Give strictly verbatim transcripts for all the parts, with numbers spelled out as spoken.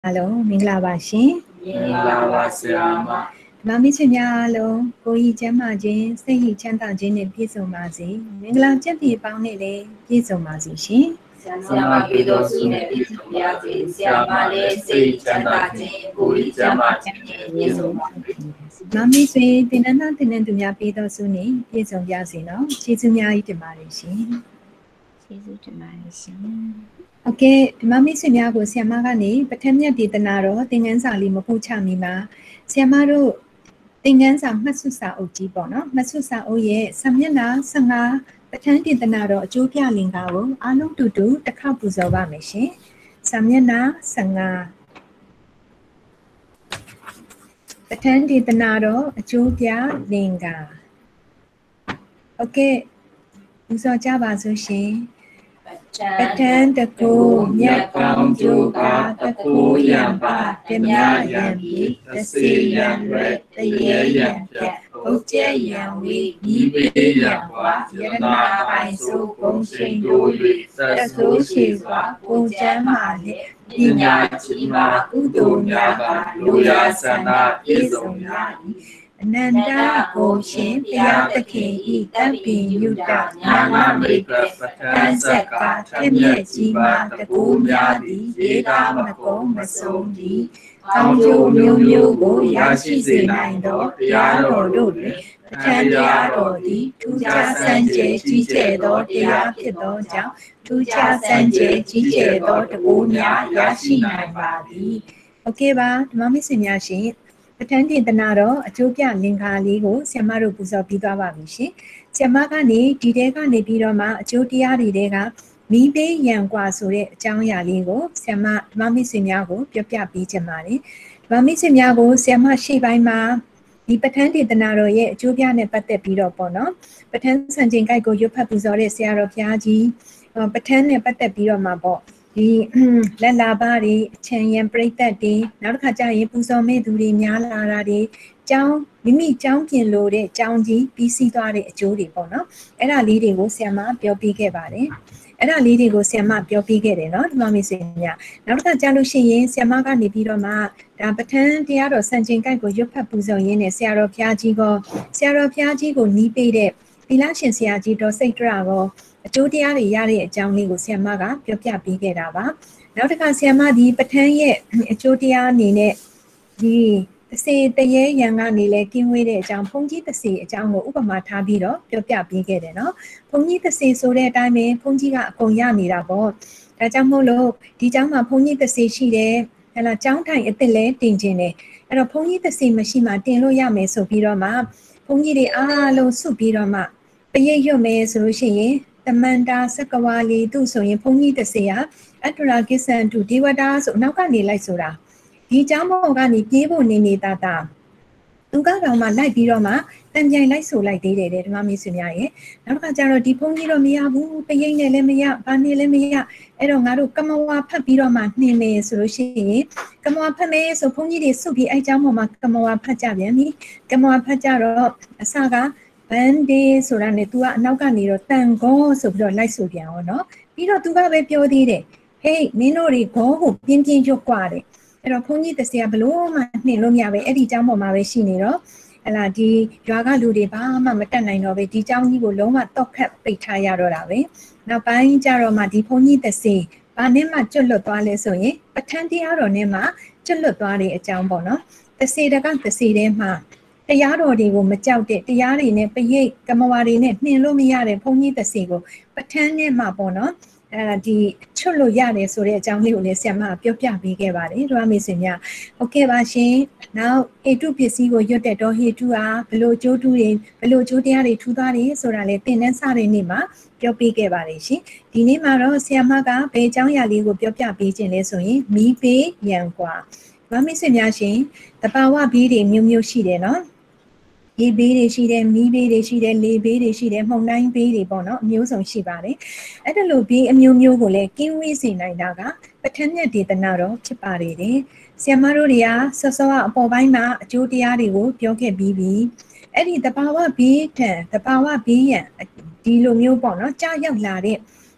Hello, မင်္ဂလာပါရှင်မင်္ဂလာပါဆရာမဓမ္မမိတ်ဆွေများအားလုံးကိုယ်ဤကျမ်းမာခြင်းစိတ်ဤချမ်းသာခြင်းနဲ့ပြည့်စုံပါစေမင်္ဂလာကျက်ပြေပေါင်းနဲ့လည်းပြည့်စုံပါစေရှင်ဆရာမပြေတော်စုနဲ့ပြည့်စုံပါစေဆရာမလည်းစိတ်ချမ်းသာခြင်းကိုယ်ဤကျမ်းမာခြင်းနဲ့ပြည့်စုံပါစေဓမ္မမိတ်ဆွေတင်နန်းသားတင်နန်းသူများပြေတော်စုနဲ့ပြည့်စုံကြစေနော်ကျေးဇူးများကြီးတင်ပါတယ်ရှင်ကျေးဇူးတင်ပါတယ်ရှင်โอเคဓမ္မမိတ်ဆွေများကိုဆရာမကနေပထမမြတ်ဒေသနာတော်သင်ခန်းစာလေးမပို့ချမီမှာဆရာမတို့သင်ခန်းစာမှတ်စုစာအုပ်ကြီးပေါ့နော်မှတ်စုစာအုပ်ရဲ့စာမျက်နှာဆယ့်ငါပထမဒေသနာတော်အကျိုးပြလင်္ကာကိုအားလုံးတူတူတစ်ခေါက်ပူဇော်ပါမယ်ရှင်စာမျက်နှာဆယ့်ငါပထမဒေသနာတော်အကျိုးပြလင်္ကာโอเคပူဇော်ကြပါစို့ရှင်ပဋ္ဌာန်းတကူမြတ်ကောင်းကျိုးကတကူယံပါဓမြယံပြီတစေယံရတရေယံပြဘုကျဲယံဝိဤပေယံဝါယရနာပိုင်စုဘုံရှိန်တို့၍တဆိုးရှိစွာကိုကျမ်းမာနှင့်ပညာကြီးမာကုသိုလ်များကလူရဆန္ဒပြည့်စုံရ၏အနန္တကိုရှင်ဘုရားသခင်ဤတပ်ပင်ယုတညာမမိတ်ပဋ္ဌာန်းဆက်ကထက်မြက်ကြီးမှာတကူများသည်ရေသာမကုံမဆုံးသည်ကောင်းကျိုးမျိုးမျိုးကိုရရှိစေနိုင်သောတရားတော်တို့တွင်ပဋ္ဌာန်းတရားတော်သည်ထူးခြားစံကြယ်ကြီးကျယ်သောတရားဖြစ်သောကြောင့်ထူးခြားစံကြယ်ကြီးကျယ်သောတကူများရရှိနိုင်ပါသည်โอเคပါဓမ္မမိတ်ဆွေများရှင်ပဋ္ဌာန်းဒေသနာတော်အကျိုးပြလင်္ကာလေးကိုဆရာမတို့ပူဇော်ပြီးသွားပါပြီရှင်ဆရာမကနေဒီတဲကနေပြီးတော့မှအကျိုးတရားတွေတဲကမီးပေးရန်กว่าဆိုတဲ့အကြောင်းအရာလေးကိုဆရာမဓမ္မမိတ်ဆွေများကိုပြောပြပေးချင်ပါတယ်ဓမ္မမိတ်ဆွေများကိုဆရာမရှေ့ပိုင်းမှာဒီပဋ္ဌာန်းဒေသနာတော်ရဲ့အကျိုးပြနဲ့ပတ်သက်ပြီးတော့ပေါ့နော်ပဋ္ဌာန်းဆံချိန်ကိုက်ကိုရွတ်ဖတ်ပူဇော်တဲ့ဆရာတော်ဘုရားကြီးပဋ္ဌာန်းနဲ့ပတ်သက်ပြီးတော့မှပေါ့ဒီလက်လာပါတွေအချံရံပြိသက်တွေနောက်တစ်ခါကျရင်ပူဇော်မဲ့သူတွေများလာတာတွေကျောင်းမိမိကျောင်းပြင်လို့တဲ့ကျောင်းကြီးပြီးစီးသွားတဲ့အကျိုးတွေပေါ့နော်အဲ့ဒါလေးတွေကိုဆရာမပြောပြခဲ့ပါတယ်အဲ့ဒါလေးတွေကိုဆရာမပြောပြခဲ့တယ်နော်ဒီမှာမိတ်ဆွေများနောက်တစ်ခါကျလို့ရှိရင်ဆရာမကနေပြီးတော့မှဒါပဋ္ဌာန်းတရားတော်စံချိန်ကိုက်ကိုရွတ်ဖတ်ပူဇော်ရင်းနဲ့ဆရာတော်ဘုရားကြီးကဆရာတော်ဘုရားကြီးကိုနီးပေးတဲ့သီလရှင်ဆရာကြီးတော်စိတ်တရာကောအကျိုးတရားတွေရတဲ့အကြောင်းလေးကိုဆရာမကပြောပြပေးခဲ့တာပါနောက်တစ်ခါဆရာမဒီပဋ္ဌာန်းရဲ့အကျိုးတရားအနေနဲ့ဒီသစေတရေရံကနေလဲကင်းဝေးတဲ့အကြောင်းဘုန်းကြီးသစေအကြောင်းကိုဥပမာထားပြီးတော့ပြောပြပေးခဲ့တယ်နော်ဘုန်းကြီးသစေဆိုတဲ့အတိုင်းပဲဘုန်းကြီးကအကုန်ရနေတာပေါ့ဒါကြောင့်မို့လို့ဒီကျောင်းမှာဘုန်းကြီးသစေရှိတယ်ဟဲ့လားကျောင်းထိုင်အစ်စ်လဲတင်ခြင်းတယ်အဲ့တော့ဘုန်းကြီးသစေမရှိမှတင်လို့ရမယ်ဆိုပြီးတော့မှဘုန်းကြီးတွေအားလုံးစုပြီးတော့မှပရိတ်ရွတ်မယ်ဆိုလို့ရှိရင်တမန္တာစကဝါလီသူဆိုရင်ဘုန်းကြီးတစေဟာအတ္တရာကိစ္ဆန်တုဒေဝတာဆိုနောက်ကနေလိုက်ဆိုတာဒီเจ้าမောကနေပြေးဖို့နေနေတာတာသူကတော့မှလိုက်ပြီးတော့မှတန်ကြိုင်လိုက်ဆိုလိုက်သေးတယ်တဲ့ဓမ္မမိတ်ဆွေများရဲ့နောက်တစ်ခါကျတော့ဒီဘုန်းကြီးတော့မရဘူးပရိတ်နဲ့လည်းမရဘာနဲ့လည်းမရအဲ့တော့ငါတို့ကမ္မဝါဖတ်ပြီးတော့မှနှင်မယ်ဆိုလို့ရှိရင်ကမ္မဝါဖတ်မယ်ဆိုဘုန်းကြီးတွေစုပြီးအဲ့เจ้าမောမှာကမ္မဝါဖတ်ကြပြန်ပြီကမ္မဝါဖတ်ကြတော့အစကဘန်ဒေးဆိုတာနဲ့ तू ကအနောက်ကနေတော့တန်ဂေါဆိုပြီးတော့လိုက်ဆိုပြန်အောင်နော်ပြီးတော့ तू ကပဲပြောသေးတယ်ဟေးမင်းတို့တွေဂေါကိုပြင်းပြင်းရွတ်กว่าတယ်အဲ့တော့ဘုန်းကြီးတဆရာဘလို့မှနှင်လို့မရပဲအဲ့ဒီเจ้าပေါ်မှာပဲရှိနေတော့ဟလာဒီရွာကလူတွေဘာမှမတက်နိုင်တော့ပဲဒီเจ้าကြီးကိုလုံးဝတော့ခတ်ပိတ်ထားရတော့တာပဲနောက်ပိုင်းကျတော့မှဒီဘုန်းကြီးတဆဘာနဲ့မှကျွတ်လွတ်သွားလဲဆိုရင်ပဋ္ဌာန်းတရားတော်နဲ့မှကျွတ်လွတ်သွားတဲ့အကြောင်းပေါ့နော်တဆတကတဆထဲမှာတရားတော်တွေကိုမကြောက်တဲ့တရားတွေနဲ့ပရိတ်ကမ္မဝါတွေနဲ့နှင်လို့မရတဲ့ဘုန်းကြီးတစီကိုပဋ္ဌာန်းနဲ့မှပေါ့နော်အဲဒီချွတ်လို့ရတယ်ဆိုတဲ့အကြောင်းလေးကိုလည်းဆရာမပြောပြပေးခဲ့ပါတယ်ဓမ္မမိတ်ဆွေများဟုတ်ကဲ့ပါရှင်နောက်ဟေတုပစ္စည်းကိုရွတ်တဲ့တော့ဟေတုဟာဘလို့ကျိုးတူးတွေဘလို့ကျိုးတရားတွေထူသွားတယ်ဆိုတာလေသင်တန်းစတဲ့နေ့မှာပြောပြခဲ့ပါတယ်ရှင်ဒီနေ့မှာတော့ဆရာမကဘယ်အကြောင်းအရာလေးကိုပြောပြပေးခြင်းလဲဆိုရင်မီးပေးရန်กว่าဓမ္မမိတ်ဆွေများရှင်တဘာဝဘီးတွေမျိုးမျိုးရှိတယ်နော်ရေဘေးတွေရှိတယ်မီးဘေးတွေရှိတယ်လေဘေးတွေရှိတယ်မှုန်တိုင်းဘေးတွေပေါ့နော်အမျိုးစုံရှိပါတယ်အဲ့ဒါလိုဘေးအမျိုးမျိုးကိုလည်းကင်းဝေးစေနိုင်တာကပဋ္ဌာန်းမြတ်ဒေသနာတော်ဖြစ်ပါတယ်ဆရာမတို့တွေကဆော့ဆော့အပေါ်ပိုင်းမှာအကျိုးတရားတွေကိုပြောခဲ့ပြီးပြီအဲ့ဒီတဘာဝဘေးထံတဘာဝဘေးရန်ဒီလိုမျိုးပေါ့နော်ကြားရောက်လာတဲ့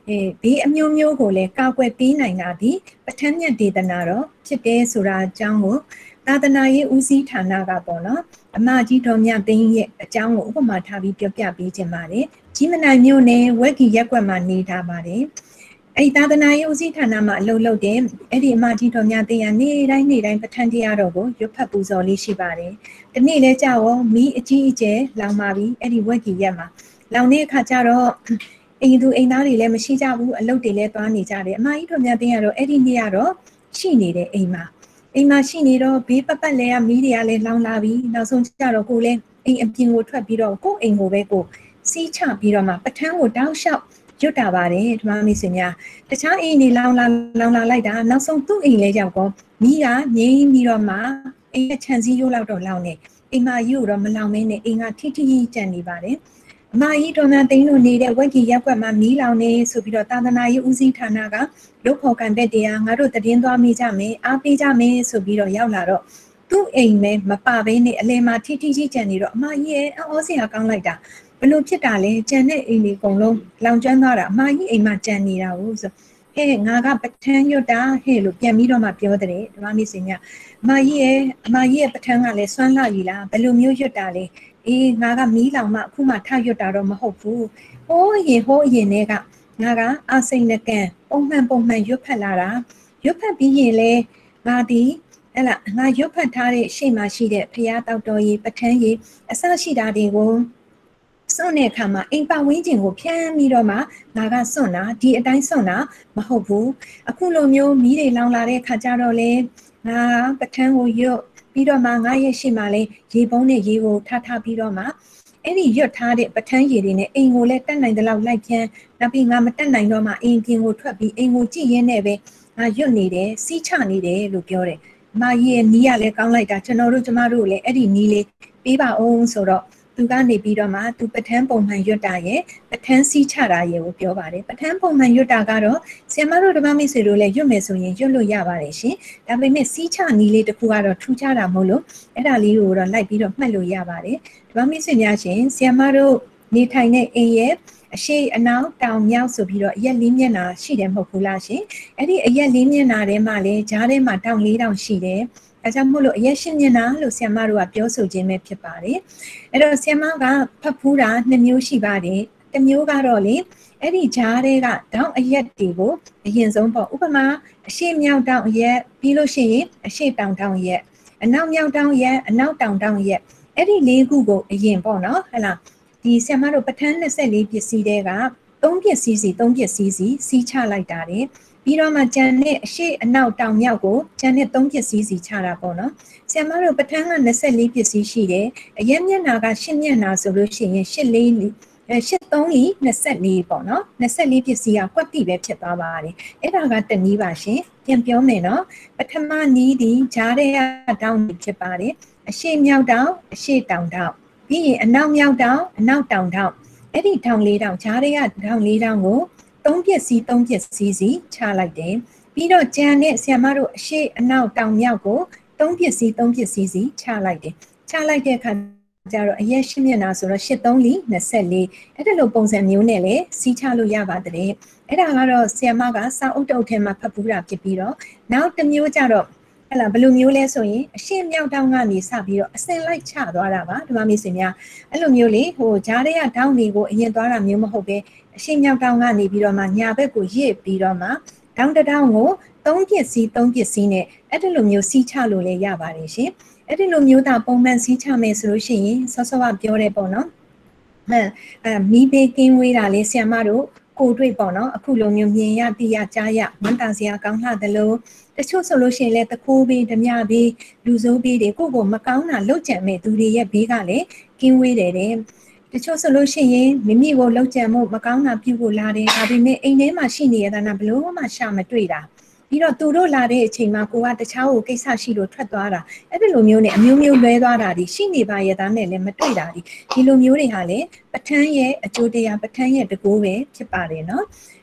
에ဘေးအမျိုးမျိုးကိုလည်းကာကွယ်ပေးနိုင်တာဒီပဋ္ဌာန်းမြတ်ဒေသနာတော့ဖြစ်တယ်ဆိုတာအကြောင်းကိုသာသနာရေးဦးစီးဌာနကပေါ့နော်အမကြီးတော်မြတ်သိန်းရဲ့အကြောင်းကိုဥပမာထားပြီးပြောပြပေးခြင်းပါတယ်ကြီးမနိုင်မျိုးနဲ့ဝက်ကီရက်ကွက်မှာနေထားပါတယ်အဲ့ဒီသာသနာရေးဦးစီးဌာနမှာအလုပ်လုပ်တယ်အဲ့ဒီအမကြီးတော်မြတ်သိန်းကနေ့တိုင်းနေ့တိုင်းပဋ္ဌာန်းတရားတော်ကိုရွတ်ဖတ်ပူဇော်လေးရှိပါတယ်ဒီနေ့လဲကြောက်မီးအကြီးအကျယ်လောင်ပါပြီအဲ့ဒီဝက်ကီရက်မှာလောင်တဲ့အခါကျတော့အိမ်သူအိမ်သားတွေလည်းမရှိကြဘူးအလုပ်တွေလည်းသွားနေကြတယ်အမကြီးတော်မြတ်သိန်းကတော့အဲ့ဒီနေ့ကတော့ရှိနေတဲ့အိမ်မှာအိမ်မှာရှိနေတော့ဘေးပပတ်လဲကမီးတွေကလည်းလောင်လာပြီနောက်ဆုံးကျတော့ကိုလည်းအိမ်အပြင်ကိုထွက်ပြီးတော့ကိုအိမ်ကိုပဲကိုစီးချပြီးတော့မှပဋ္ဌာန်းကိုတောက်လျှောက်ရွတ်တာပါတယ်ဓမ္မမိတ်ဆွေများတခြားအိမ်တွေလောင်လာလောင်လာလိုက်တာနောက်ဆုံးသူ့အိမ်လဲရောက်တော့မီးကငြိမ်းပြီးတော့မှအိမ်ကခြံစည်းရိုးလောက်တော့လောင်နေအိမ်မကြီးကိုတော့မလောင်မင်းနဲ့အိမ်ကထိထိကြံနေပါတယ်အမကြီးတော်များသိန်းတို့နေတဲ့ဝက်ကီရက်ကွက်မှာမီးလောင်နေဆိုပြီးတော့သာသနာရေးဦးစီးဌာနကလုတ်ဖော်ကန်တဲ့တရားငါတို့တည်င်းသွားမိကြမယ်အားပေးကြမယ်ဆိုပြီးတော့ရောက်လာတော့သူ့အိမ်မဲမပဘဲနဲ့အလဲမှာထိထိကြီးကြံနေတော့အမကြီးရဲ့အောစရာကောင်းလိုက်တာဘလို့ဖြစ်တာလဲကြံတဲ့အိမ်တွေအကုန်လုံးလောင်ကျွမ်းသွားတာအမကြီးအိမ်မှာကြံနေတာဟုတ်ဆိုဟဲ့ငါကပဋ္ဌာန်းရွတ်တာဟဲ့လို့ပြန်ပြီးတော့မှပြောတဲ့ဓမ္မမိတ်ဆွေများအမကြီးရဲ့အမကြီးရဲ့ပဋ္ဌာန်းကလည်းစွမ်းလာပြီလားဘလို့မျိုးရွတ်တာလဲအေးငါကမီးလောင်မှအခုမှထရွတ်တာတော့မဟုတ်ဘူးဟိုးရင်ဟိုးအရင်တည်းကငါကအာစိန်နကန်ပုံမှန်ပုံမှန်ရွတ်ဖတ်လာတာရွတ်ဖတ်ပြီးရင်လေငါဒီအဲ့လားငါရွတ်ဖတ်ထားတဲ့ရှေ့မှာရှိတဲ့ဖရာတောက်တော်ကြီးပဋ္ဌာန်းကြီးအစရှိတာတွေကိုစွန့်တဲ့အခါမှာအိမ်ပတ်ဝန်းကျင်ကိုဖြန်းပြီးတော့မှငါကစွန့်တာဒီအတိုင်းစွန့်တာမဟုတ်ဘူးအခုလိုမျိုးမီးတွေလောင်လာတဲ့အခါကျတော့လေငါပဋ္ဌာန်းကိုရွတ်ပြီးတော့မှငါရဲ့ရှေ့မှာလေရေပုံးနဲ့ရေကိုထားထားပြီးတော့မှအဲ့ဒီရွတ်ထားတဲ့ပဋ္ဌာန်းရေတွေနဲ့အိမ်ကိုလည်းတက်နိုင်တဲ့လောက်လိုက်ပြန်နောက်ပြီးငါမတက်နိုင်တော့မှအိမ်ပြင်ကိုထွက်ပြီးအိမ်ကိုကြည့်ရင်းနဲ့ပဲငါရွတ်နေတယ်စီးချနေတယ်လို့ပြောတယ်အမကြီးရဲ့နီးရလည်းကောင်းလိုက်တာကျွန်တော်တို့ကျမတို့လည်းအဲ့ဒီနီးလေးပေးပါအောင်ဆိုတော့သူကနေပြီးတော့မှသူပဋ္ဌာန်းပုံမှန်ရွတ်တာရဲ့ပဋ္ဌာန်းစီးချတာရဲ့ကိုပြောပါတယ်ပဋ္ဌာန်းပုံမှန်ရွတ်တာကတော့ဆရာမတို့ဓမ္မမိတ်ဆွေတို့လည်းရွတ်မယ်ဆိုရင်ရွတ်လို့ရပါတယ်ရှင်ဒါပေမဲ့စီးချနီးလေးတစ်ခုကတော့ထူးခြားတာမဟုတ်လို့အဲ့ဒါလေးကိုတော့လိုက်ပြီးတော့မှတ်လို့ရပါတယ်ဓမ္မမိတ်ဆွေများရှင်ဆရာမတို့နေထိုင်တဲ့အိမ်ရဲ့အရှိအနောက်တောင်မြောက်ဆိုပြီးတော့အရက်လေးမျက်နှာရှိတယ်မဟုတ်ဘူးလားရှင်အဲ့ဒီအရက်လေးမျက်နှာထဲမှာလည်းဂျားထဲမှာတောင်လေးတောင်ရှိတယ်အဲကြောင့်မို့လို့အရက်ရှင်းမျက်နှာလို့ဆရာမတို့ကပြောဆိုခြင်းပဲဖြစ်ပါတယ်အဲ့တော့ဆရာမကဖတ်ဖူးတာနှစ်မျိုးရှိပါတယ်တစ်မျိုးကတော့လေအဲ့ဒီဂျားတွေကတောင်အရက်တွေကိုအရင်ဆုံးပေါ့ဥပမာအရှိမြောက်တောင်အရက်ပြီးလို့ရှိရင်အရှိတောင်တောင်ရက်အနောက်မြောက်တောင်ရက်အနောက်တောင်တောင်ရက်အဲ့ဒီလေးခုကိုအရင်ပေါ့နော်ဟဲ့လားဒီဆရာမတို့ပဋ္ဌာန်း၂၄ပစ္စည်းတွေကသုံးပစ္စည်းစီသုံးပစ္စည်းစီစီးချလိုက်တာတယ်ပြီးတော့မှကျန်တဲ့အရှိအနောက်တောင်မြောက်ကိုကျန်တဲ့သုံးပစ္စည်းစီချတာပေါ့နော်ဆရာမတို့ပဋ္ဌာန်းက၂၄ပစ္စည်းရှိတယ်အရက်မျက်နှာက၈မျက်နှာဆိုလို့ရှိရင်၈လေးအဲ၈သုံးလီ၂၄ပေါ့နော်၂၄ပစ္စည်းကကွက်တိပဲဖြစ်သွားပါတယ်အဲ့ဒါကတနည်းပါရှင်ပြန်ပြောမယ်နော်ပထမနီးဒီဂျားတဲ့တောင်ဖြစ်ပါတယ်အရှိမြောက်တောင်အရှိတောင်တောင်ပြီးရင်အနောက်မြောက်တောင်အနောက်တောင်တောင်အဲ့ဒီတောင်လေးတောင်ဂျားတဲ့တောင်လေးတောင်ကိုသုံးပစ္စည်းသုံးပစ္စည်းစီချလိုက်တယ်ပြီးတော့ကျန်တဲ့ဆရာမတို့အရှိအနောက်တောင်မြောက်ကိုသုံးပစ္စည်းသုံးပစ္စည်းစီချလိုက်တယ်ချလိုက်တဲ့အခါကျတော့အရက်ရှင်းမျက်နှာဆိုတော့၈သုံးလီ၂၄အဲ့ဒါလိုပုံစံမျိုးနဲ့လည်းစီးချလို့ရပါတယ်အဲ့ဒါကတော့ဆရာမကစာအုပ်တုပ်ထဲမှာဖတ်ပူးတာဖြစ်ပြီးတော့နောက်တစ်မျိုးကျတော့ဟဲ့လားဘယ်လိုမျိုးလဲဆိုရင်အရှင်းမြောက်တောင်ကနေစပြီးတော့အစင်လိုက်ချသွားတာပါဒီမှာမိတ်ဆွေများအဲ့လိုမျိုးလေဟိုဂျားတဲ့ကတောင်းတွေကိုအရင်သွားတာမျိုးမဟုတ်ပဲအရှင်းမြောက်တောင်ကနေပြီးတော့မှညာဘက်ကိုရစ်ပြီးတော့မှတောင်းတတောင်းကိုသုံးပစ္စည်းသုံးပစ္စည်းနဲ့အဲ့ဒီလိုမျိုးစီးချလို့လည်းရပါတယ်ရှင်အဲ့ဒီလိုမျိုးသာပုံမှန်စီးချမယ်ဆိုလို့ရှိရင်ဆောဆောကပြောတယ်ပေါ့နော်ဟမ်အဲမီးဘေးကင်းဝေးတာလေးဆရာမတို့ကိုတွေ့ပေါ့နော်အခုလိုမျိုးမြင်ရသိရကြားရဝမ်းသာစရာကောင်းလှတယ်လို့တချို့ဆိုလို့ရှိရင်လည်းတခိုးဘေးဓမြဘေးလူစိုးဘေးတွေကိုကိုမကောင်းတာလှုပ်ကြံမဲ့သူတွေရဲ့ဘေးကလည်းကင်းဝေးတယ်တဲ့တချို့ဆိုလို့ရှိရင်မိမိကိုလှုပ်ကြံမှုမကောင်းတာပြုဖို့လာတယ်ဒါပေမဲ့အိမ်ထဲမှာရှိနေရတာဘလို့မှရှာမတွေ့တာပြီးတော့သူတို့လာတဲ့အချိန်မှာကိုကတခြားကိုကိစ္စရှိလို့ထွက်သွားတာအဲ့ဒီလိုမျိုးနဲ့အမျိုးမျိုးလွဲသွားတာဒီရှိနေပါရဲ့သားနဲ့လည်းမတွေ့တာဒီဒီလိုမျိုးတွေဟာလေပဋ္ဌာန်းရဲ့အကျိုးတရားပဋ္ဌာန်းရဲ့တကူပဲဖြစ်ပါတယ်နော်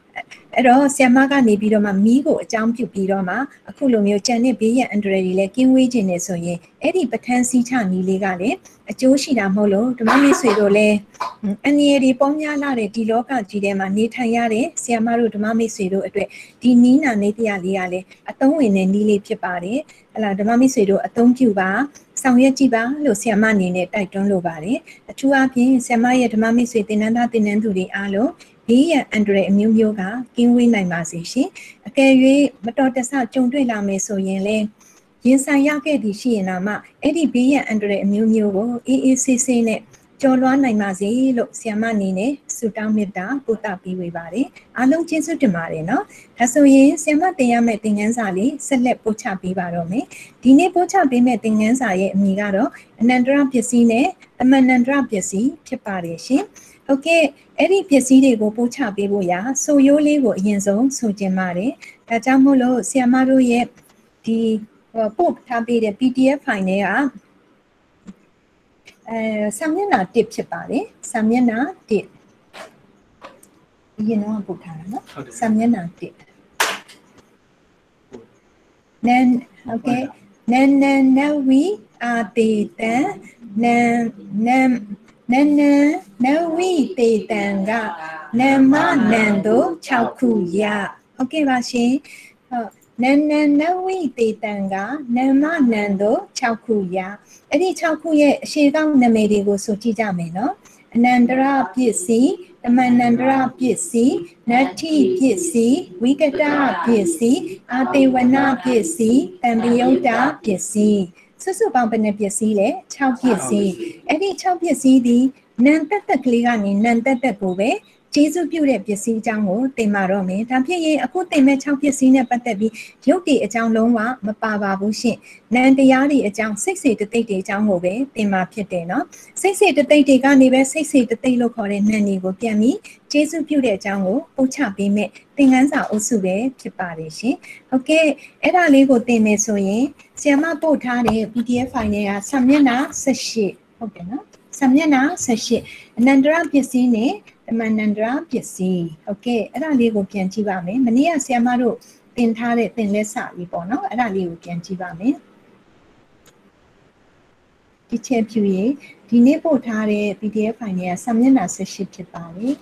အဲ့တော့ဆ iam ကနေပြီးတော့မှမီးကိုအကြောင်းပြုပြီးတော့မှအခုလိုမျိုးကြံတဲ့ဘေးရန်အန္တရာယ်တွေလည်းကင်းဝေးခြင်းနေဆိုရင်အဲ့ဒီပဋ္ဌာန်းစည်းချနည်းလေးကလည်းအကျိုးရှိတာမဟုတ်လို့ဓမ္မမိတ်ဆွေတို့လည်းအန္တရာယ်တွေပေါများလာတဲ့ဒီလောကကြီးထဲမှာနေထိုင်ရတဲ့ဆ iam တို့ဓမ္မမိတ်ဆွေတို့အတွက်ဒီနီးနာနေတရားလေးကလည်းအသုံးဝင်တဲ့နည်းလေးဖြစ်ပါတယ်ဟလာဓမ္မမိတ်ဆွေတို့အသုံးပြုပါဆောင်ရွက်ကြည့်ပါလို့ဆ iam အနေနဲ့တိုက်တွန်းလိုပါတယ်အထူးအားဖြင့်ဆ iam ရဲ့ဓမ္မမိတ်ဆွေသင်္นานသားသင်္นานသူတွေအားလုံးဘေးရန်အန္တရာယ်အမျိုးမျိုးကကင်းဝေးနိုင်ပါစေရှင်အကယ်၍မတော်တဆကြုံတွေ့လာမယ်ဆိုရင်လည်းရင်ဆိုင်ရခဲ့သည်ရှိရင်တော့မှအဲ့ဒီဘေးရန်အန္တရာယ်အမျိုးမျိုးကိုအေးအေးဆေးဆေးနဲ့ကျော်လွှားနိုင်ပါစေလို့ဆ iam အနေနဲ့ဆုတောင်းမေတ္တာပို့သပေးဝေပါတယ်အားလုံးကျေးဇူးတင်ပါတယ်နော်ဒါဆိုရင်ဆ iam တင်ရမယ့်သင်ခန်းစာလေးဆက်လက်ပို့ချပေးပါတော့မယ်ဒီနေ့ပို့ချပေးမယ့်သင်ခန်းစာရဲ့အမည်ကတော့အနန္တရပစ္စည်းနဲ့အမနန္တရပစ္စည်းဖြစ်ပါတယ်ရှင်ဟုတ်ကဲ့အဲ့ဒီပစ္စည်းတွေကိုပို့ချပေးဖို့ရာဆိုရိုးလေးကိုအရင်ဆုံးဆိုချင်ပါတယ်ဒါကြောင့်မို့လို့ဆ iam တို့ရဲ့ဒီပို့ထားပေးတဲ့ P D F file တွေကအဲစာမျက်နှာတစ်ဖြစ်ပါတယ်စာမျက်နှာတစ်ဒီနော်ပို့ထားတာနော်စာမျက်နှာတစ်နန်โอเคနန်နန်နဝီအာတေတန်နန်နန်နန်နန်နဝီတေတန်ကနမနန်တို့၆ခုရโอเคပါရှင်ဟုတ်နန်နန်နဝီတေတန်ကနမနန်တို့၆ခုရအဲ့ဒီ၆ခုရဲ့အရှိကောင်းနာမည်တွေကိုဆိုကြည့်ကြမယ်နော်အနန္တရပစ္စည်းတမန်နန္တရပစ္စည်းနတ္ထိပစ္စည်းဝိကတပစ္စည်းအာတေဝနပစ္စည်းတံပယုတ်တာပစ္စည်းစုစုပေါင်းဘယ်နှပစ္စည်းလဲ၆ပစ္စည်းအဲ့ဒီ၆ပစ္စည်းဒီနံတက်တက်ကလေးကနေနံတက်တက်ကိုပဲကျေးဇူးပြုတဲ့ပစ္စည်းအကြောင်းကိုသင်ပါတော့မယ်ဒါဖြစ်ရင်အခုသင်မဲ့၆ပစ္စည်းနဲ့ပတ်သက်ပြီးရုပ်တည်အကြောင်းလုံးဝမပါပါဘူးရှင်နံတရားတွေအကြောင်းစိတ်စေတသိက်တွေအကြောင်းကိုပဲသင်မှာဖြစ်တယ်နော်စိတ်စေတသိက်တွေကနေပဲစိတ်စေတသိက်လို့ခေါ်တဲ့နံတွေကိုပြန်ပြီးကျေးဇူးပြုတဲ့အကြောင်းကိုပို့ချပေးမဲ့သင်ခန်းစာအုပ်စုပဲဖြစ်ပါတယ်ရှင်ဟုတ်ကဲ့အဲ့ဒါလေးကိုသင်မယ်ဆိုရင်ဆ iam ပို့ထားတဲ့ P D F file တွေကစာမျက်နှာ၁၈ဟုတ်တယ်နော်စာမျက်နှာ၁၈အနန္တရပစ္စည်းနဲ့အမနန္တရပစ္စည်းဟုတ်ကဲ့အဲ့ဒါလေးကိုပြန်ကြည့်ပါမယ်မနေ့ကဆ iam တို့သင်ထားတဲ့သင်လက်စာလေးပေါ့နော်အဲ့ဒါလေးကိုပြန်ကြည့်ပါမယ်ဒီချက်ဖြူရေဒီနေ့ပို့ထားတဲ့ P D F file တွေကစာမျက်နှာ၁၈ဖြစ်ပါတယ်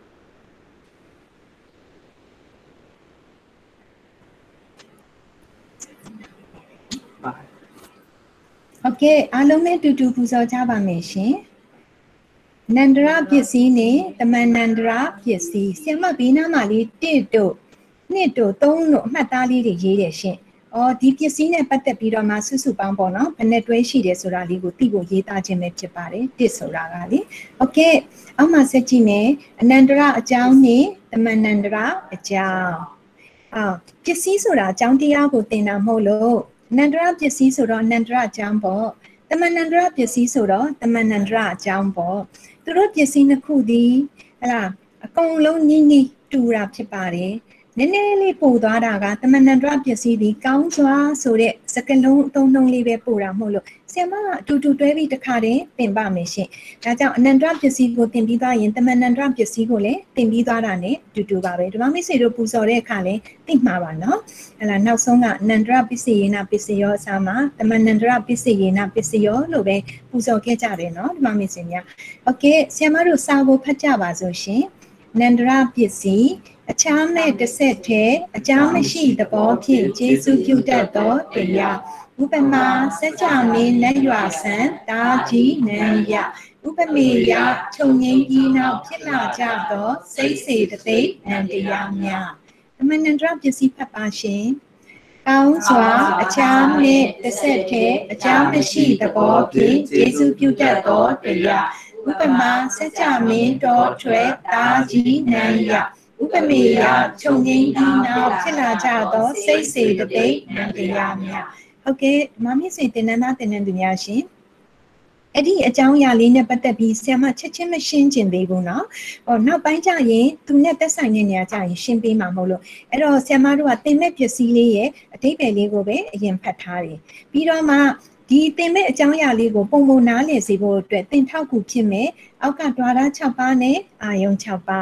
ဟုတ်ကဲ့အားလုံးနဲ့တူတူပူဇော်ကြပါမယ်ရှင်နန္ဒရာပစ္စည်းနဲ့တမန်နန္ဒရာပစ္စည်းဆ iam ဘေးနားမှာလေးတစ်တို့နှစ်တို့သုံးတို့အမှတ်သားလေးတွေရေးတယ်ရှင်။အော်ဒီပစ္စည်းနဲ့ပတ်သက်ပြီးတော့မှစုစုပေါင်းပေါ့နော်ဘယ်နဲ့တွဲရှိတယ်ဆိုတာလေးကိုသိဖို့ရေးသားခြင်းပဲဖြစ်ပါတယ်တစ်ဆိုတာကလေ။ Okay အောက်မှာဆက်ကြည့်မယ်အနန္ဒရာအကြောင်းနဲ့တမန်နန္ဒရာအကြောင်းအာပစ္စည်းဆိုတာအကြောင်းတရားကိုသင်တာမဟုတ်လို့နန္ဒရာပစ္စည်းဆိုတော့နန္ဒရာအကြောင်းပေါ့တမန်နန္ဒရာပစ္စည်းဆိုတော့တမန်နန္ဒရာအကြောင်းပေါ့သူတို့ပစ္စည်းနှစ်ခုဒီဟလာအကုန်လုံးနီးနီးတူတာဖြစ်ပါတယ်နည်းနည်းလေးပို့သွားတာကတမန်နန္ဒရာပစ္စည်းဒီကောင်းစွာဆိုတဲ့စကလုံးအသုံးနှုန်းလေးပဲပို့တာမဟုတ်လို့ဆ iam ကအတူတူတွဲပြီးတစ်ခါတည်းသင်ပါမယ်ရှင်ဒါကြောင့်အနန္ဒရာပစ္စည်းကိုသင်ပြီးသွားရင်တမန်နန္ဒရာပစ္စည်းကိုလည်းသင်ပြီးသွားတာ ਨੇ တူတူပါပဲဒီမှာမိတ်ဆွေတို့ပူဇော်တဲ့အခါလည်းသိမှာပါနော်ဟလာနောက်ဆုံးကအနန္ဒရာပစ္စယေနပစ္စယောအစားမှာတမန်နန္ဒရာပစ္စယေနပစ္စယောလို့ပဲပူဇော်ခဲ့ကြတယ်နော်ဒီမှာမိတ်ဆွေများโอเคဆ iam တို့စာကိုဖတ်ကြပါစို့ရှင်နန္ဒရာပစ္စည်းအခြားမဲ့တစ်ဆက်တည်းအကြောင်းမရှိသဘောဖြင့်ကျေးဇူးပြုတတ်သောတရားဥပမာစัจ जा မင်းလက်ရွာဆန်တာကြီးနံရဥပမေယခြုံငိမ့်ပြီးနောက်ဖြစ်လာကြသောစိတ်စေတသိက်နံတရားများတမန်နန္ဒရာပစ္စည်းဖတ်ပါရှင်ကောင်းစွာအခြားမဲ့တစ်ဆက်တည်းအကြောင်းမရှိသဘောဖြင့်ကျေးဇူးပြုတတ်သောတရားဥပမာစัจ जा မင်းတော်ထွဲတာကြီးနံရဥပမေယခြုံငိမ့်ပြီးနောက်ဖြစ်လာကြသောစိတ်စေတသိက်နံတရားများဟုတ်ကဲ့မမဆွေတင်နန်းသားတင်နန်းသူများရှင်အဲ့ဒီအကြောင်းအရာလေးနဲ့ပတ်သက်ပြီးဆ iam ချက်ချင်းမရှင်းကျင်သေးဘူးเนาะဟောနောက်ပိုင်းကျရင်သူနဲ့သက်ဆိုင်တဲ့နေရာကျရင်ရှင်းပေးမှာမဟုတ်လို့အဲ့တော့ဆ iam တို့ကသင်မဲ့ပစ္စည်းလေးရဲ့အဓိပ္ပာယ်လေးကိုပဲအရင်ဖတ်ထားတယ်ပြီးတော့မှဒီသင်မဲ့အကြောင်းအရာလေးကိုပုံပုံနားလည်စေဖို့အတွက်သင်ထောက်ကူဖြစ်မယ်အောက်က द्वारा ၆ပါးနဲ့အာယုံ၆ပါး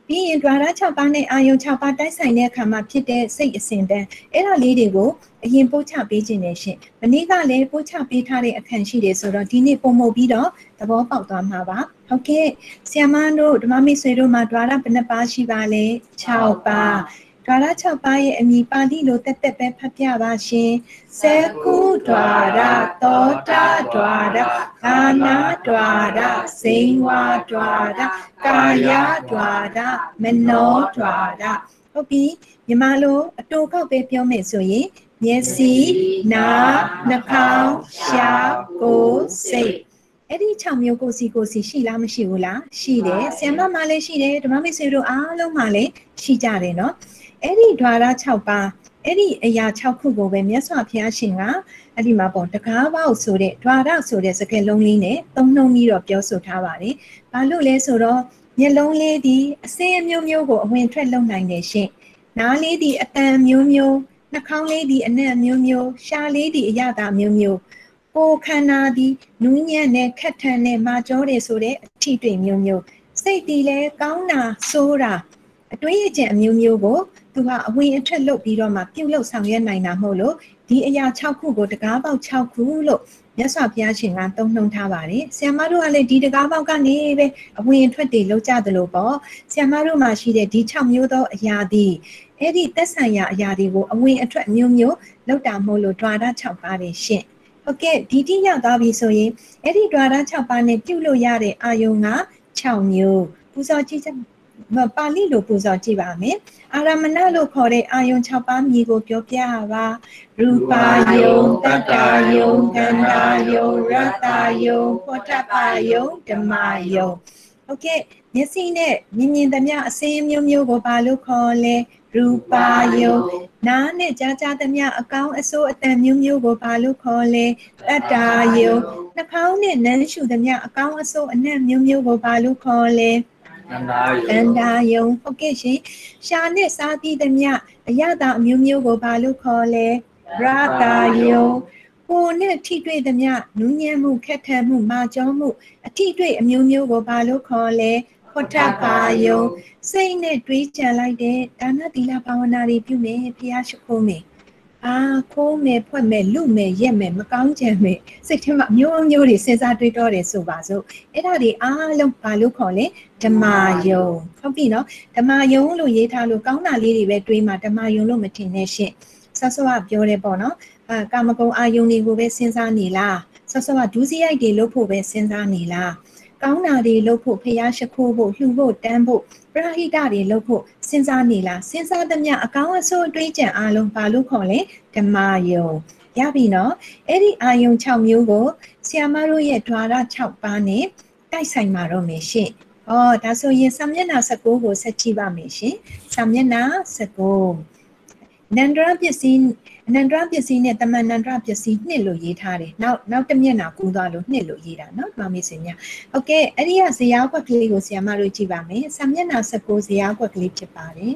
ပြီးရင် ဒွါရ ၆ ပါးနဲ့အာယုံ ၆ ပါးတိုက်ဆိုင်တဲ့အခါမှာဖြစ်တဲ့စိတ်အစဉ်တန်းအဲ့ဒါလေးတွေကိုအရင်ပို့ချပေးခြင်းနဲ့ရှင်မနေ့ကလည်းပို့ချပေးထားတဲ့အခန်းရှိတယ်ဆိုတော့ဒီနေ့ပုံမှုပြီးတော့သဘောပေါက်သွားမှာပါဟုတ်ကဲ့ဆရာမတို့ဓမ္မမိတ်ဆွေတို့မှာ ဒွါရ ဘယ်နှပါးရှိပါလဲ ၆ ပါး ဒွါရ ၆ ပါးရဲ့အမည်ပါဠိလိုတက်တက်ပဲဖတ်ပြပါရှင်စကုဒွါရသောတာဒွါရကာနာဒွါရစိန်ဝါဒွါရကာယဒွါရမနောဒွါရဟုတ်ပြီမြန်မာလိုအတူကောက်ပဲပြောမယ်ဆိုရင်မျက်စိနားနှာခေါင်းရှားကိုယ်စိတ်အဲ့ဒီ၆မျိုးကိုစီကိုစီရှိလားမရှိဘူးလားရှိတယ်ဆရာမမလည်းရှိတယ်ဓမ္မမိတ်ဆွေတို့အားလုံးမှလည်းရှိကြတယ်နော်အဲ့ဒီဒွါရ ၆ ပါးအဲ့ဒီအရာ ၆ ခုကိုပဲမြတ်စွာဘုရားရှင်ကအဲ့ဒီမှာပေါ့တကားပေါက်ဆိုတဲ့ဒွါရဆိုတဲ့စကားလုံးလေးနဲ့သုံးနှုံးပြီးတော့ပြောဆိုထားပါတယ်။ဘာလို့လဲဆိုတော့မျက်လုံးလေးဒီအစင်းအမျိုးမျိုးကိုအဝင်ထွက်လုပ်နိုင်တယ်ရှင်။နားလေးဒီအတန်မျိုးမျိုးနှာခေါင်းလေးဒီအနံ့မျိုးမျိုးရှားလေးဒီအရသာမျိုးမျိုးကိုယ်ခန္ဓာဒီနူးညံ့တဲ့ခက်ထန်တဲ့မာကြောတယ်ဆိုတဲ့အထီးတွေမျိုးမျိုးစိတ်ဒီလဲကောင်းတာဆိုးတာအတွေးအကြံအမျိုးမျိုးကိုသူကအဝင်အထွက်လုပ်ပြီးတော့မှပြုတ်လုပ်ဆောင်ရွက်နိုင်တာမဟုတ်လို့ဒီအရာ ၆ ခုကိုတကားပေါက် ၆ ခုလို့မြတ်စွာဘုရားရှင်ကသုံးနှုံထားပါတယ်ဆရာမတို့ကလည်းဒီတကားပေါက်ကနေပဲအဝင်အထွက်တွေလုပ်ကြသလိုပေါ့ဆရာမတို့မှာရှိတဲ့ဒီ ၆ မျိုးသောအရာဒီအဲ့ဒီသက်ဆိုင်ရာအရာတွေကိုအဝင်အထွက်မျိုးမျိုးလုပ်တာမဟုတ်လို့ဒွါရ ၆ ပါးတွေရှင်ဟုတ်ကဲ့ဒီတိရောက်သွားပြီဆိုရင်အဲ့ဒီဒွါရ ၆ ပါးနဲ့ပြုတ်လို့ရတဲ့အာယုံက ၆ မျိုးပူဇော်ကြည့်ပါဠိလိုပူဇော်ကြည့်ပါမယ်အာရမဏလို့ခေါ်တဲ့အာယုံ ၆ ပါးမြည်ကိုပြောပြပါရူပါယုံတတ္တာယုံခန္ဓာယုံရတ္တယုံဘောဓပယုံဓမ္မယုံโอเคမျက်စိနဲ့မြင်မြင်သမျှအစင်းမျိုးမျိုးကိုဘာလို့ခေါ်လဲရူပါယုံနားနဲ့ကြားကြားသမျှအကောင်းအဆိုးအတန်မျိုးမျိုးကိုဘာလို့ခေါ်လဲတတ္တာယုံနှာခေါင်းနဲ့နမ်းရှုသမျှအကောင်းအဆိုးအနံ့မျိုးမျိုးကိုဘာလို့ခေါ်လဲကန္တာယုံဟုတ်ကဲ့ရှင်ရှာနဲ့စားပြီးသမျှအရသာအမျိုးမျိုးကိုဘာလို့ခေါ်လဲရာတာယုံကိုယ်နဲ့ထိတွေ့သမျှနူးညံ့မှုခက်ထန်မှုမာကြောမှုအထိတွေ့အမျိုးမျိုးကိုဘာလို့ခေါ်လဲဖောထပါယုံစိတ်နဲ့တွေးကြံလိုက်တဲ့ဒါနသီလဘာဝနာတွေပြုမယ်ဖျားရှိခိုးမယ်အာခိုးမယ်ဖွက်မယ်လူမယ်ရက်မယ်မကောင်းကြံမယ်စိတ်ထဲမှာမျိုးမျိုးတွေစဉ်းစားတွေးတောတယ်ဆိုပါစို့အဲ့ဒါတွေအားလုံးဘာလို့ခေါ်လဲဓမ္မယုံဟုတ်ပြီနော်ဓမ္မယုံလို့ရေးထားလို့ကောင်းတာလေးတွေပဲတွေးမှာဓမ္မယုံလို့မထင်နဲ့ရှင့်ဆော့ဆော့ကပြောတယ်ပေါ့နော်အာကာမဂုဏ်အာယုံတွေကိုပဲစဉ်းစားနေလားဆော့ဆော့ကဒုစရိုက်တွေလုပ်ဖို့ပဲစဉ်းစားနေလားကောင်းတာတွေလုပ်ဖို့ဖျားရှိခိုးဖို့လှူဖို့တန်းဖို့ပရဟိတတွေလုပ်ဖို့စဉ်းစားနေလားစဉ်းစားသမျှအကောင်းအဆိုးအတွေးကြံအားလုံးဘာလို့ခေါ်လဲဓမ္မယုံရပြီနော်အဲ့ဒီအာယုံ ၆ မျိုးကိုဆရာမတို့ရဲ့ဒွါရ ၆ ပါးနဲ့တိုက်ဆိုင်မှာတော့မယ်ရှင့်ဩဒါဆိုရင်စာမျက်နှာ ၁၉ ကိုဆက်ကြည့်ပါမယ်ရှင်စာမျက်နှာ ၁၉နန္ဒရပစ္စည်းအနန္တရပစ္စည်းနဲ့တမန်နန္တရပစ္စည်းနှစ်လို့ရေးထားတယ်နောက်နောက်တစ်မျက်နှာကူးသွားလို့နှစ်လို့ရေးတာเนาะမမေ့စင်များโอเคအဲ့ဒီကဇယားကွက်ကလေးကိုဆရာမတို့ကြည့်ပါမယ်စာမျက်နှာ ၁၉ ဇယားကွက်ကလေးဖြစ်ပါတယ်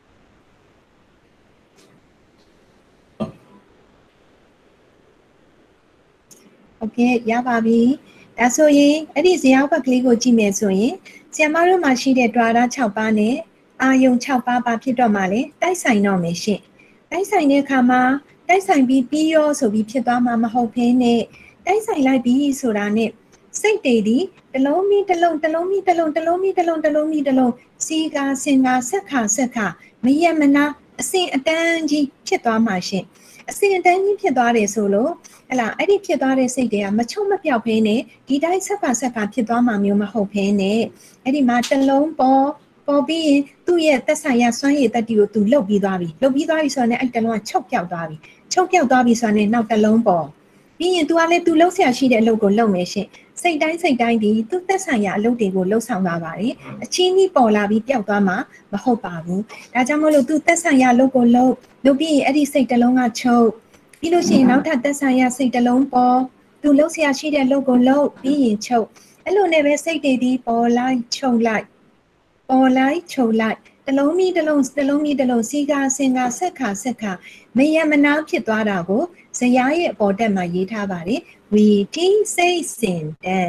โอเคရပါပြီဒါဆိုရင်အဲ့ဒီဇယားကွက်ကလေးကိုကြည့်မယ်ဆိုရင်ဆရာမတို့မှာရှိတဲ့ဒွါရ ၆ ပါးနဲ့အာယုံ ၆ ပါးပါဖြစ်တော့မှလေတိုက်ဆိုင်တော့မယ်ရှင့်တိုက်ဆိုင်တဲ့အခါမှာတိုက်ဆိုင်ပြီးပြီးရောဆိုပြီးဖြစ်သွားမှာမဟုတ်ဘဲနဲ့တိုက်ဆိုင်လိုက်ပြီးဆိုတာနဲ့စိတ်တွေဒီတလုံးမီတလုံးတလုံးမီတလုံးတလုံးမီတလုံးတလုံးမီတလုံးစီကာစင်ကာဆက်ခါဆက်ခါမယမနာအစင်အတန်းကြီးဖြစ်သွားမှာရှင်အစင်အတန်းကြီးဖြစ်သွားတယ်ဆိုလို့ဟလာအဲ့ဒီဖြစ်သွားတဲ့စိတ်တွေကမချုံမပြောက်ဘဲနဲ့ဒီတိုင်းဆက်ခါဆက်ခါဖြစ်သွားမှာမျိုးမဟုတ်ဘဲနဲ့အဲ့ဒီမှာတလုံးပေါ်ပေါ်ပြီးရင်သူ့ရဲ့သက်ဆိုင်ရာစွမ်းရည်တက်တီကိုသူလှုပ်ပြီးသွားပြီလှုပ်ပြီးသွားပြီဆိုတော့အဲ့တလုံးကချုပ်ပြောက်သွားပြီချုပ်ပြောက်သွားပြီဆိုတော့နောက်တလုံးပေါ်ပြီးရင် तू ကလည်း तू လှုပ်ဆရာရှိတဲ့အလုပ်ကိုလုပ်မယ်ရှင်စိတ်တိုင်းစိတ်တိုင်းဒီသူ့သက်ဆိုင်ရာအလုပ်တွေကိုလှုပ်ဆောင်သွားပါတယ်အချင်းကြီးပေါ်လာပြီးပျောက်သွားမှာမဟုတ်ပါဘူးဒါကြောင့်မို့လို့ तू သက်ဆိုင်ရာအလုပ်ကိုလုပ်လုပ်ပြီးရင်အဲ့ဒီစိတ်တလုံးကချုပ်ပြီးလို့ရှိရင်နောက်ထပ်သက်ဆိုင်ရာစိတ်တလုံးပေါ် तू လှုပ်ဆရာရှိတဲ့အလုပ်ကိုလုပ်ပြီးရင်ချုပ်အဲ့လိုနဲ့ပဲစိတ်တွေဒီပေါ်လိုက်ချုပ်လိုက်ပေါ်လိုက်ချုပ်လိုက်တလုံးမီတလုံးတလုံးမီတလုံးစီကာစင်ကာဆက်ခါဆက်ခါမယမနာဖြစ်သွားတာကိုဇယားရဲ့အပေါ်တက်မှာရေးထားပါတယ်ဝီတီစိတ်စင်တန်ဝ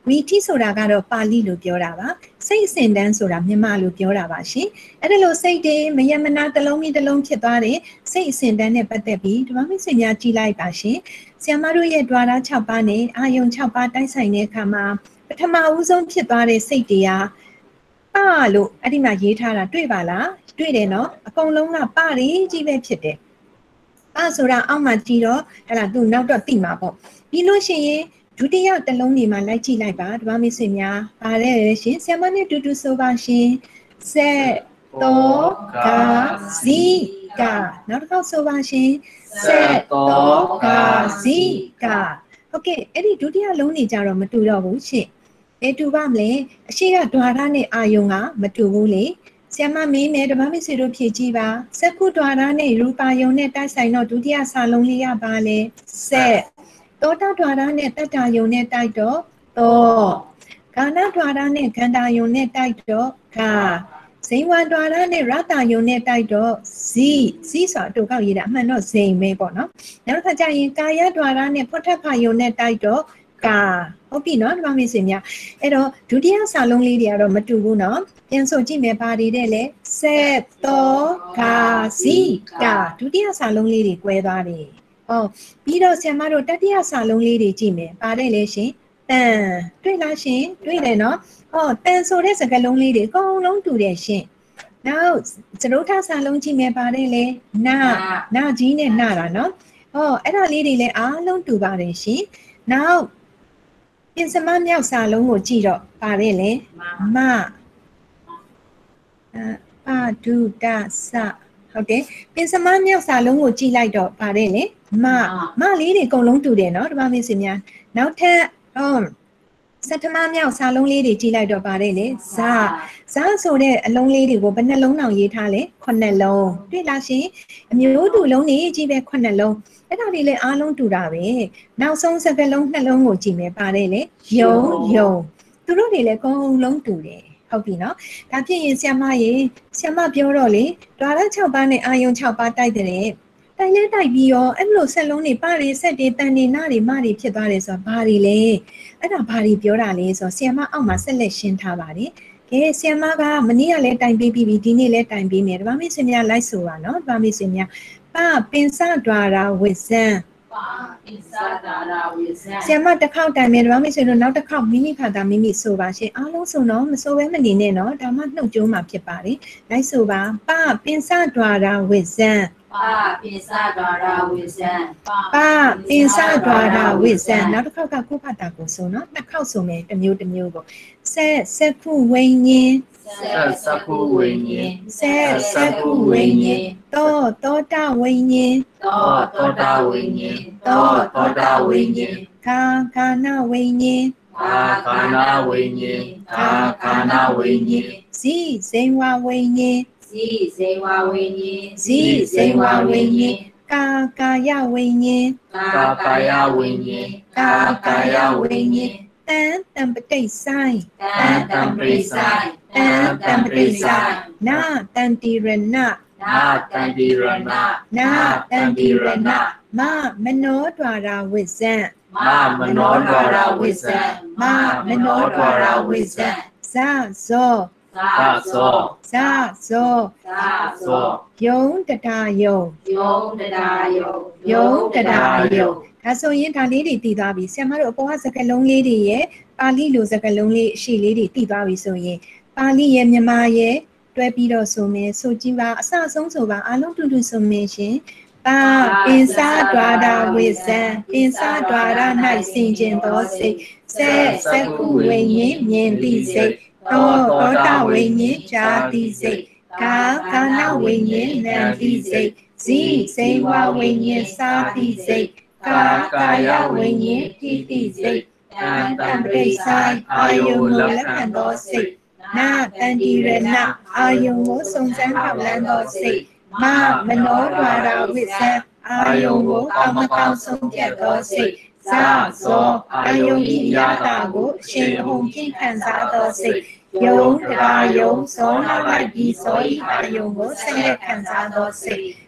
မီတီဆိုတာကတော့ပါဠိလိုပြောတာပါစိတ်အစဉ်တန်းဆိုတာမြန်မာလိုပြောတာပါရှင်အဲ့ဒါလို့စိတ်တွေမယမနာတစ်လုံးပြီးတစ်လုံးဖြစ်သွားတယ်စိတ်အစဉ်တန်းနဲ့ပတ်သက်ပြီးဓမ္မမိတ်ဆွေများကြည့်လိုက်ပါရှင်ဆရာမတို့ရဲ့ द्वार၆ပါးနဲ့အာယုံ၆ပါးတိုက်ဆိုင်တဲ့အခါမှာပထမဦးဆုံးဖြစ်သွားတဲ့စိတ်တရားပါလို့အဲ့ဒီမှာရေးထားတာတွေ့ပါလားတွေ့တယ်နော်အကုန်လုံးကပါရီကြီးပဲဖြစ်တယ်ပါဆိုတာအောက်မှာကြည့်တော့ဟဲ့လားသူနောက်တော့သိမှာပေါ့ပြီးလို့ရှိရင်ဒုတိယတစ်လုံးနေမှာလိုက်ကြည့်လိုက်ပါဓမ္မမိတ်ဆွေများပါတယ်လေရှင်ဆရာမနဲ့တူတူဆိုပါရှင်စက်တောကာဇီကာနောက်တစ်ခေါက်ဆိုပါရှင်စက်တောကာဇီကာဟုတ်ကဲ့အဲ့ဒီဒုတိယလုံးနေကြတော့မတူတော့ဘူးရှင်ဘယ်တူပါမလဲအရှိက द्वार နဲ့အာယုံကမတူဘူးလေဆရာမမင်းနဲ့ဓမ္မမိတ်ဆွေတို့ဖြည့်ကြည့်ပါစက္ခု द्वार နဲ့ရူပါယုံနဲ့တိုက်ဆိုင်တော့ဒုတိယစာလုံးလေးရပါလေစက်တောတာ द्वार နဲ့တတ္တယုံနဲ့တိုက်တော့တောကာဏ द्वार နဲ့ခန္ဓာယုံနဲ့တိုက်တော့ကာဇိဝ द्वार နဲ့ရတယုံနဲ့တိုက်တော့ဇီဇီဆိုတော့ကောက်ရတာအမှန်တော့ဇိမ်ပဲပေါ့နော်နောက်တစ်ခါကျရင်ကာယ द्वार နဲ့ဖွတ်ထဖယုံနဲ့တိုက်တော့ကာဟုတ်ပြီနော်ဓမ္မမိတ်ဆွေများအဲ့တော့ဒုတိယစာလုံးလေးတွေကတော့မတူဘူးနော်ပြန်ဆိုကြည့်မယ်ပါတွေတဲ့လေစက်တောကာဇီကာဒုတိယစာလုံးလေးတွေ꿰သွားတယ်ဟောပြီးတော့ဆရာမတို့တတိယစာလုံးလေးတွေကြည့်မယ်ပါတယ်လေရှင်တန်တွေ့လားရှင်တွေ့တယ်နော်ဟောတန်ဆိုတဲ့စကားလုံးလေးတွေအကုန်လုံးတူတယ်ရှင်နောက်စရုပ်ထစာလုံးကြည့်မယ်ပါတယ်လေနာနာကြီးနဲ့နာတာနော်ဟောအဲ့ဒါလေးတွေလည်းအားလုံးတူပါတယ်ရှင်နောက်ပြင်စမမြောက်စာလုံးကိုကြည့်တော့ပါတယ်လေမပါဒုဒစဟုတ်တယ်ပြင်စမမြောက်စာလုံးကိုကြည့်လိုက်တော့ပါတယ်လေမမလေးတွေအကုန်လုံးတူတယ်နော်ဓမ္မမိတ်ဆွေများနောက်ထပ်ဟောစတ္ထမမြောက်စာလုံးလေးတွေကြည့်လိုက်တော့ပါတယ်လေဇာဇာဆိုတဲ့အလုံးလေးတွေကိုဘယ်နှလုံးအောင်ရေးထားလဲခုနှစ်လုံးတွေ့လားရှင်အမျိုးတူလုံးတွေကြီးပဲခုနှစ်လုံးအဲ့ဒါတွေလည်းအားလုံးတူတာပဲနောက်ဆုံးစကားလုံးနှလုံးကိုကြည့်မယ်ပါတယ်လေယုံယုံသူတို့တွေလည်းအကုန်လုံးတူတယ်ဟုတ်ပြီနော်ဒါဖြစ်ရင်ဆရာမရေဆရာမပြောတော့လေ द्वार ၆ပါးနဲ့အာယုံ၆ပါးတိုက်တဲ့တိုက်လဲတိုက်ပြီးရောအဲ့လိုဆက်လုံးတွေပါတွေဆက်တွေတန်တွေနာတွေမတွေဖြစ်သွားတယ်ဆိုတာဘာတွေလဲအဲ့ဒါဘာတွေပြောတာလဲဆိုတော့ဆရာမအောက်မှာဆက်လက်ရှင်းထားပါတယ်ကဲဆရာမကမနေ့ကလည်းတိုင်ပေးပြီးပြီဒီနေ့လည်းတိုင်ပေးမယ်ဓမ္မမိတ်ဆွေများလိုက်ဆိုပါနော်ဓမ္မမိတ်ဆွေများပပင်စ द्वार ဝိဇံပပင်စ द्वार ဝိဇံဆရာမတစ်ခေါက်တိုင်မယ်ဓမ္မမိတ်ဆွေတို့နောက်တစ်ခေါက်မိမိဖာတာမိမိဆိုပါရှင်အားလုံးဆိုတော့မဆိုဘဲမနေနဲ့နော်ဒါမှနှုတ်ကြိုးမှာဖြစ်ပါတယ်လိုက်ဆိုပါပပင်စ द्वार ဝိဇံပပင်စ द्वार ဝိဇံပပင်စ द्वार ဝိဇံနောက်တစ်ခေါက်ကကိုဖတ်တာကိုဆိုနော်နှစ်ခေါက်ဆိုမယ်တစ်မျိုးတစ်မျိုးကိုဆက်ဆက်ခုဝိညာဉ်ဆက်ဆက်ခုဝိညာဉ်ဆက်ဆက်ခုဝိညာဉ်တောတောတဝိညာဉ်တောတောတဝိညာဉ်တောတောတဝိညာဉ်ခာခာနဝိညာဉ်ခာခာနဝိညာဉ်ခာခာနဝိညာဉ်ဇိဇိဝဝိညာဉ်ဇိဇိဝဝိညာဉ်ဇိဇိဝဝိညာဉ်ကာကာယဝိညာဉ်ကာကာယဝိညာဉ်ကာကာယဝိညာဉ်တန်တံပတိဆိုင်တန်တံပတိဆိုင်တန်တံပတိဆိုင်နာတန်တိရဏနာတန်တိရဏနာတန်တိရဏမမနော द्वार ဝိဇံမမနော द्वार ဝိဇံမမနော द्वार ဝိဇံဇာဇောဇာဇောဇာဇောဇာဇောယုံတတာယုံယုံတတာယုံယုံတတာယုံဒါဆိုရင်ဒါလေးတွေတည်သွားပြီဆရာမတို့အပေါ်ကစကားလုံးလေးတွေရဲ့ပါဠိလိုစကားလုံးလေးအရှိလေးတွေတည်သွားပြီဆိုရင်ပါဠိရဲ့မြန်မာရဲ့တွဲပြီးတော့ဆိုမယ်ဆိုကြည့်ပါအစဆုံးဆိုပါအားလုံးတူတူဆိုမယ်ရှင်ပါပင်စ द्वार ဝိဇံပင်စ द्वार ၌ဆင်ကျင်သောစိတ်ဆက်ဆက်ခုဝိညာဉ်မြင်သည့်စိတ်တောတောတဝိညာဉ်ကြာတိစိတ်ကာကာနဝိညာဉ်နံတိစိတ်ဇိဇိဝဝိညာဉ်စာတိစိတ်ကာကာယဝိညာဉ်တိတိစိတ်တန်တံပတိဆိုင်အာယုံကိုလက်ခံသောစိတ်နာတန်တိရဏအာယုံကိုစုံစမ်းထောက်လှမ်းသောစိတ်မမနော द्वार ဝိဇံအာယုံကိုကောင်းမကောင်းဆုံးဖြတ်သောစိတ်ဇာဇောအာယုံဤရတာကိုအရှင်အဟုန်ဖြင့်ခံစားသောစိတ်ယုံတရာယုံစောလာလိုက်ပြီးစောဤအာယုံကိုဆက်လက်ခံစားသောစိတ်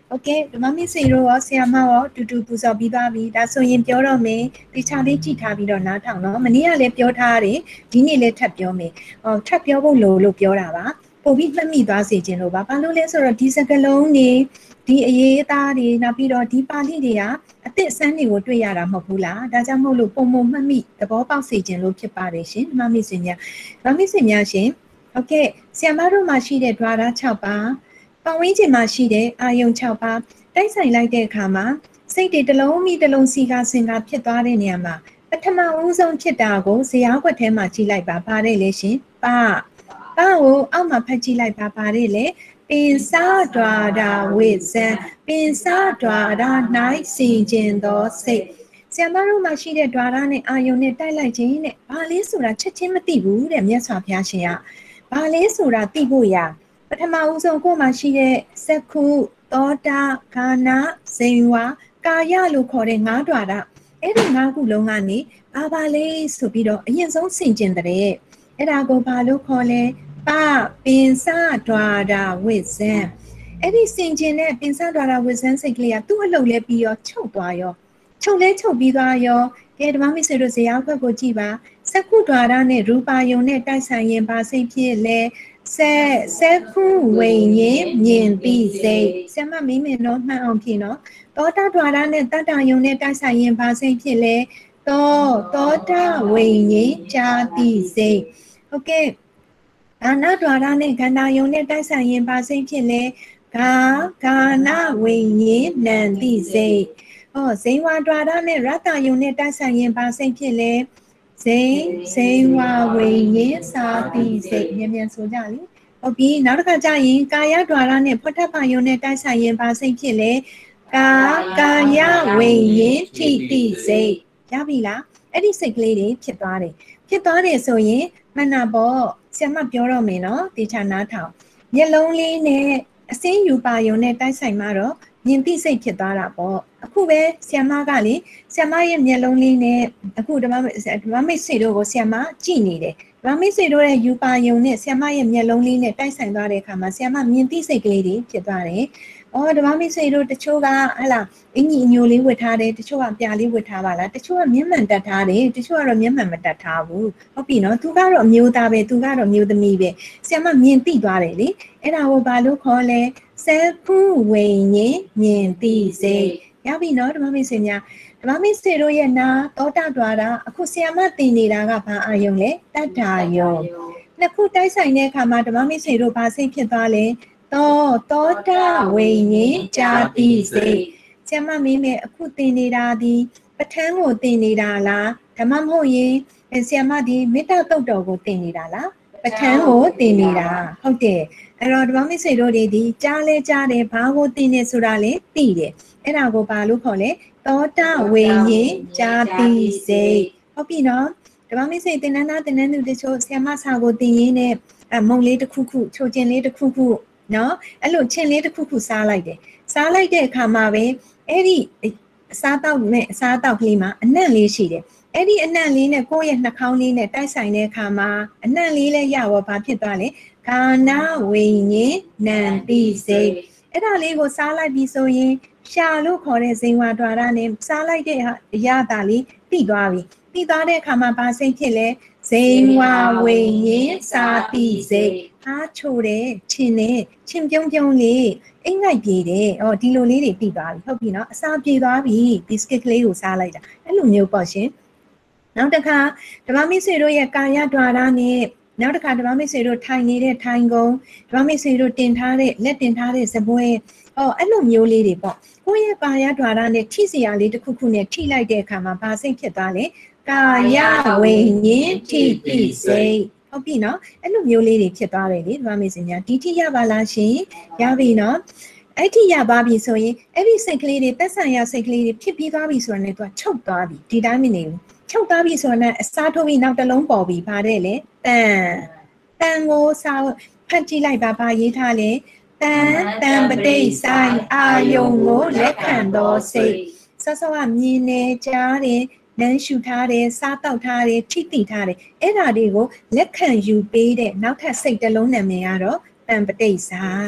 โอเคဒီမှာမိစေတို့ရောဆရာမရောတူတူပူဇော်ပြီးသွားပြီဒါဆိုရင်ပြောတော့မယ်ဒီချာလေးကြည့်ထားပြီးတော့နားထောင်နော်မနေ့ကလည်းပြောထားတယ်ဒီနေ့လည်းထပ်ပြောမယ်ဟောထပ်ပြောဖို့လို့လို့ပြောတာပါပို့ပြီးမှတ်မိသွားစေခြင်းလို့ပါဘာလို့လဲဆိုတော့ဒီစကလုံးတွေဒီအရေးအသားတွေနောက်ပြီးတော့ဒီပါဠိတွေကအသစ်စမ်းတွေကိုတွေ့ရတာမဟုတ်ဘူးလားဒါကြောင့်မို့လို့ပုံပုံမှတ်မိသဘောပေါက်စေခြင်းလို့ဖြစ်ပါတယ်ရှင်ဒီမှာမိစေများဒီမှာမိစေများရှင်โอเคဆရာမတို့မှာရှိတဲ့ dwara ၆ပါးပတ်ဝန်းကျင်မှာရှိတဲ့အာယုံ၆ပါးတိုက်ဆိုင်လိုက်တဲ့အခါမှာစိတ်တွေတစ်လုံးမိတစ်လုံးစီကားစင်ကားဖြစ်သွားတဲ့နေရာမှာပထမဦးဆုံးဖြစ်တာကိုဇရာခွက်ထဲမှာကြည့်လိုက်ပါပါတယ်လေရှင်ပါပါကိုအောက်မှာဖတ်ကြည့်လိုက်ပါပါတယ်လေပင်စားဒွါရာဝိဇံပင်စားဒွါရာ၌စင်ကျင်သောစိတ်ဆရာမတို့မှာရှိတဲ့ဒွါရနဲ့အာယုံနဲ့တိုက်လိုက်ခြင်းနဲ့ဘာလဲဆိုတာချက်ချင်းမသိဘူးတဲ့မြတ်စွာဘုရားရှင်ကဘာလဲဆိုတာသိဖို့ရပထမဦးဆုံးကိုယ်မှာရှိတဲ့စက္ခုသောတာခန္ဓာဇိဝါကာယလို့ခေါ်တဲ့ငါးဓာတ်အဲ့ဒီငါးခုလုံးကနေဘာပါလဲဆိုပြီးတော့အရင်ဆုံးဆင်ကျင်တဲ့အဲ့ဒါကိုဘာလို့ခေါ်လဲပပင်စဓာရာဝိဇံအဲ့ဒီဆင်ကျင်တဲ့ပင်စဓာရာဝိဇံစိတ်ကလေးကသူ့အလုပ်လဲပြီးရောချုပ်သွားရောချုပ်လဲချုပ်ပြီးသွားရောကဲဓမ္မမိတ်ဆွေတို့ဇရာခွက်ကိုကြည့်ပါစက္ခုဓာရနဲ့ရူပါယုံနဲ့တိုက်ဆိုင်ရင်ဘာစိတ်ဖြစ်လဲဆက်ဆက်ခုဝိညာဉ်မြင်သိစိတ်ဆရာမမင်းမင်းတော့မှန်အောင်ဖြေနော်သောတာဓာရနဲ့တတ္တယုံနဲ့တိုက်ဆိုင်ရင်ဘာစိတ်ဖြစ်လဲသောသောတာဝိညာဉ်ကြာသိစိတ်โอเคကာဏဓာရနဲ့ခန္ဓာယုံနဲ့တိုက်ဆိုင်ရင်ဘာစိတ်ဖြစ်လဲကာကာဏဝိညာဉ်နံသိစိတ်ဟောဇိဝဓာရနဲ့ရတယုံနဲ့တိုက်ဆိုင်ရင်ဘာစိတ်ဖြစ်လဲဇိဇိဝဝိညာဉ်စာတိစိတ်မြန်မြန်ဆိုကြလေဟုတ်ပြီနောက်တစ်ခါကျရင်ကာယဓာရနဲ့ဖဋ္ဌပယုံနဲ့တိုက်ဆိုင်ရင်ဘာစိတ်ဖြစ်လဲကာကာယဝိညာဉ်ထိတိစိတ်ရပြီလားအဲ့ဒီစိတ်ကလေးတွေဖြစ်သွားတယ်ဖြစ်သွားတယ်ဆိုရင်မှန်တာပေါ့ဆရာမပြောတော့မယ်နော်တေချာနားထောင်မျက်လုံးလေးနဲ့အစင်းယူပါယုံနဲ့တိုက်ဆိုင်မှတော့မြင်သိစိတ်ဖြစ်သွားတာပေါ့အခုပဲဆရာမကလေဆရာမရဲ့မျက်လုံးလေးနဲ့အခုဓမ္မဓမ္မမိတ်ဆွေတို့ကိုဆရာမကြည့်နေတယ်ဓမ္မမိတ်ဆွေတို့ရဲ့ယူပါယုံနဲ့ဆရာမရဲ့မျက်လုံးလေးနဲ့တိုက်ဆိုင်သွားတဲ့အခါမှာဆရာမမြင်သိစိတ်ကလေးတွေဖြစ်သွားတယ်အော်ဓမ္မမိတ်ဆွေတို့တချို့ကဟလာအင်ကြီးအညိုလေးဝတ်ထားတယ်တချို့ကပြာလေးဝတ်ထားပါလားတချို့ကမျက်မှန်တက်ထားတယ်တချို့ကတော့မျက်မှန်မတက်ထားဘူးဟုတ်ပြီနော်သူကတော့အမျိုးသားပဲသူကတော့အမျိုးသမီးပဲဆရာမမြင်သိသွားတယ်လေအဲ့ဒါကိုဘာလို့ခေါ်လဲစက္ခုဝိညာဉ်မြင်သိစိတ်ရပြီနော်ဓမ္မမိတ်ဆွေများဓမ္မမိတ်ဆွေတို့ရဲ့နာသောတာဓာရအခုဆရာမသင်နေတာကဘာအာယုံလဲတတ္ထာယုံနှစ်ခုတိုက်ဆိုင်တဲ့အခါမှာဓမ္မမိတ်ဆွေတို့ဘာစိတ်ဖြစ်သွားလဲသောသောတာဝိညာဉ်ကြာတိစိတ်ဆရာမမင်းမဲ့အခုသင်နေတာဒီပဋ္ဌာန်းကိုသင်နေတာလားဓမ္မမဟုတ်ရင်ဆရာမဒီမေတ္တာတုတ်တော်ကိုသင်နေတာလားပဋ္ဌာန်းကိုသင်နေတာဟုတ်တယ်အဲ့တော့ဓမ္မမိတ်ဆွေတို့တွေဒီကြားလဲကြားတယ်ဘာကိုသင်နေဆိုတာလဲသိတယ်အဲ့ဒါကိုဘာလို့ခေါ်လဲသောတာဝိညာဉ်ကြာတိစိတ်ဟုတ်ပြီနော်ဓမ္မမိတ်ဆွေသင်္นานသားသင်္นานသူတချို့ဆရာမစာကိုသင်ရင်းနဲ့အမုံလေးတစ်ခုခုချိုကျင်လေးတစ်ခုခုနော်အဲ့လိုချင်းလေးတစ်ခုခုစားလိုက်တယ်စားလိုက်တဲ့အခါမှာပဲအဲ့ဒီအစားတောက်နဲ့အစားတောက်ကလေးမှာအနံ့လေးရှိတယ်အဲ့ဒီအနံ့လေးနဲ့ကိုယ့်ရဲ့နှာခေါင်းလေးနဲ့တိုက်ဆိုင်တဲ့အခါမှာအနံ့လေးလည်းရတော့ဘာဖြစ်သွားလဲကာဏဝိညာဉ်နံတိစိတ်အဲ့ဒါလေးကိုစားလိုက်ပြီးဆိုရင်ရှာလို့ခေါ်တဲ့ဇိဝဓာရနဲ့စားလိုက်တဲ့အရာတာလေးတိသွားပြီတိသွားတဲ့အခါမှာဘာစိတ်ဖြစ်လဲဇိဝဝိညာဉ်စာတိစိတ်အားချိုတယ်ချင်းနဲ့ချင်းပြုံးပြုံးလေးအိမ်ငိုက်ပြေးတယ်ဟောဒီလိုလေးတွေပြီးသွားပြီဟုတ်ပြီနော်အစာပြေးသွားပြီဘစ်ကစ်ကလေးကိုစားလိုက်တာအဲ့လိုမျိုးပေါ့ရှင်နောက်တစ်ခါဓမ္မမိတ်ဆွေတို့ရဲ့ကာယဓာရနဲ့နောက်တစ်ခါဓမ္မမိတ်ဆွေတို့ထိုင်နေတဲ့ထိုင်ကုန်ဓမ္မမိတ်ဆွေတို့တင်ထားတဲ့လက်တင်ထားတဲ့စပွဲဟောအဲ့လိုမျိုးလေးတွေပေါ့ကိုယ့်ရဲ့ကာယဓာရနဲ့ထိစရာလေးတစ်ခုခုနဲ့ထိလိုက်တဲ့အခါမှာဘာစိတ်ဖြစ်သွားလဲကာယဝိညာဉ်ထိတိစိတ်ဟုတ်ပြီနော်အဲ့လိုမျိုးလေးတွေဖြစ်သွားတယ်လေဓမ္မမိတ်ဆွေများဒီထိရပါလားရှင်ရပြီနော်အဲ့ထိရပါပြီဆိုရင်အဲ့ဒီစိတ်ကလေးတွေသက်ဆိုင်ရာစိတ်ကလေးတွေဖြစ်ပြီးသွားပြီဆိုတာနဲ့သူကချုပ်သွားပြီဒီတိုင်းမနေဘူးချုပ်သွားပြီဆိုတော့အစားထိုးပြီးနောက်တစ်လုံးပေါ်ပြီးပါတယ်လေတန်တန်ကိုစာဖတ်ကြည့်လိုက်ပါပါရေးထားလေတန်တန်ပဋိဆိုင်အာယုံကိုလက်ခံသောစိတ်ဆောဆောကမြင်နေကြားတယ်နမ်းရှူထားတယ်စားတောက်ထားတယ်ထိတိထားတယ်အဲ့ဒါတွေကိုလက်ခံယူပေးတဲ့နောက်ထပ်စိတ်တစ်လုံးနာမည်ကတော့တန်ပဋိဆိုင်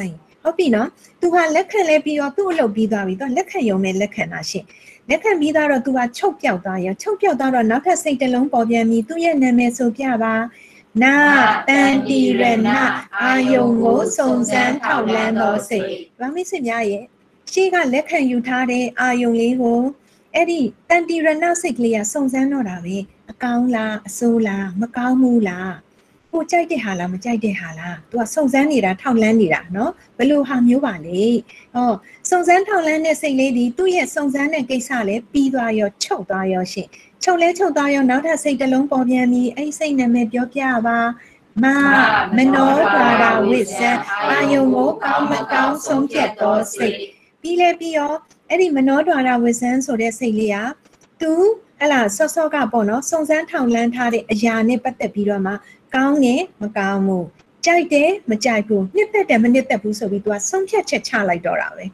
ဟုတ်ပြီနော် तू ဟာလက်ခံလဲပြီးတော့သူ့အလုပ်ပြီးသွားပြီ तू လက်ခံရုံနဲ့လက်ခံတာရှင်လက်ခံပြီးတော့ तू ဟာချုပ်ပြောက်သွားရောချုပ်ပြောက်သွားတော့နောက်ထပ်စိတ်တစ်လုံးပေါ်ပြန်ပြီးသူ့ရဲ့နာမည်ဆိုပြပါနာတန်တီရဏအာယုံကိုစုံစမ်းထောက်လန်းသောစိတ်ဗမိတ်ဆွေများရဲ့ရှေ့ကလက်ခံယူထားတဲ့အာယုံလေးကိုအဲ့ဒီတန်တီရဏစိတ်ကလေးကစုံစမ်းတော့တာပဲအကောင်းလားအဆိုးလားမကောင်းဘူးလားကိုကြိုက်တဲ့ဟာလားမကြိုက်တဲ့ဟာလား तू ကစုံစမ်းနေတာထောက်လန်းနေတာเนาะဘယ်လိုဟာမျိုးပါလဲဟောစုံစမ်းထောက်လန်းတဲ့စိတ်လေးဒီသူ့ရဲ့စုံစမ်းတဲ့ကိစ္စလည်းပြီးသွားရောချုပ်သွားရောရှင်ချုပ်လဲချုပ်သွားရောနောက်ထပ်စိတ်တစ်လုံးပေါ်ပြန်ပြီးအဲ့စိတ်နာမည်ပြောပြပါမမနောဒွါရဝိဇ္ဇာအာယုံကိုကောင်းမကောင်းဆုံးဖြတ်သောစိတ်ပြီးလဲပြီးရောအဲ့ဒီမနောဒွါရဝိဇ္ဇာဆိုတဲ့စိတ်လေးက तू ဟလာဆော့ဆော့ကပေါ့နော်စုံစမ်းထောက်လန်းထားတဲ့အရာနဲ့ပတ်သက်ပြီးတော့မှကောင်းတယ်မကောင်းဘူးကြိုက်တယ်မကြိုက်ဘူးနှစ်သက်တယ်မနှစ်သက်ဘူးဆိုပြီး तू ကဆုံးဖြတ်ချက်ချလိုက်တော့တာပဲ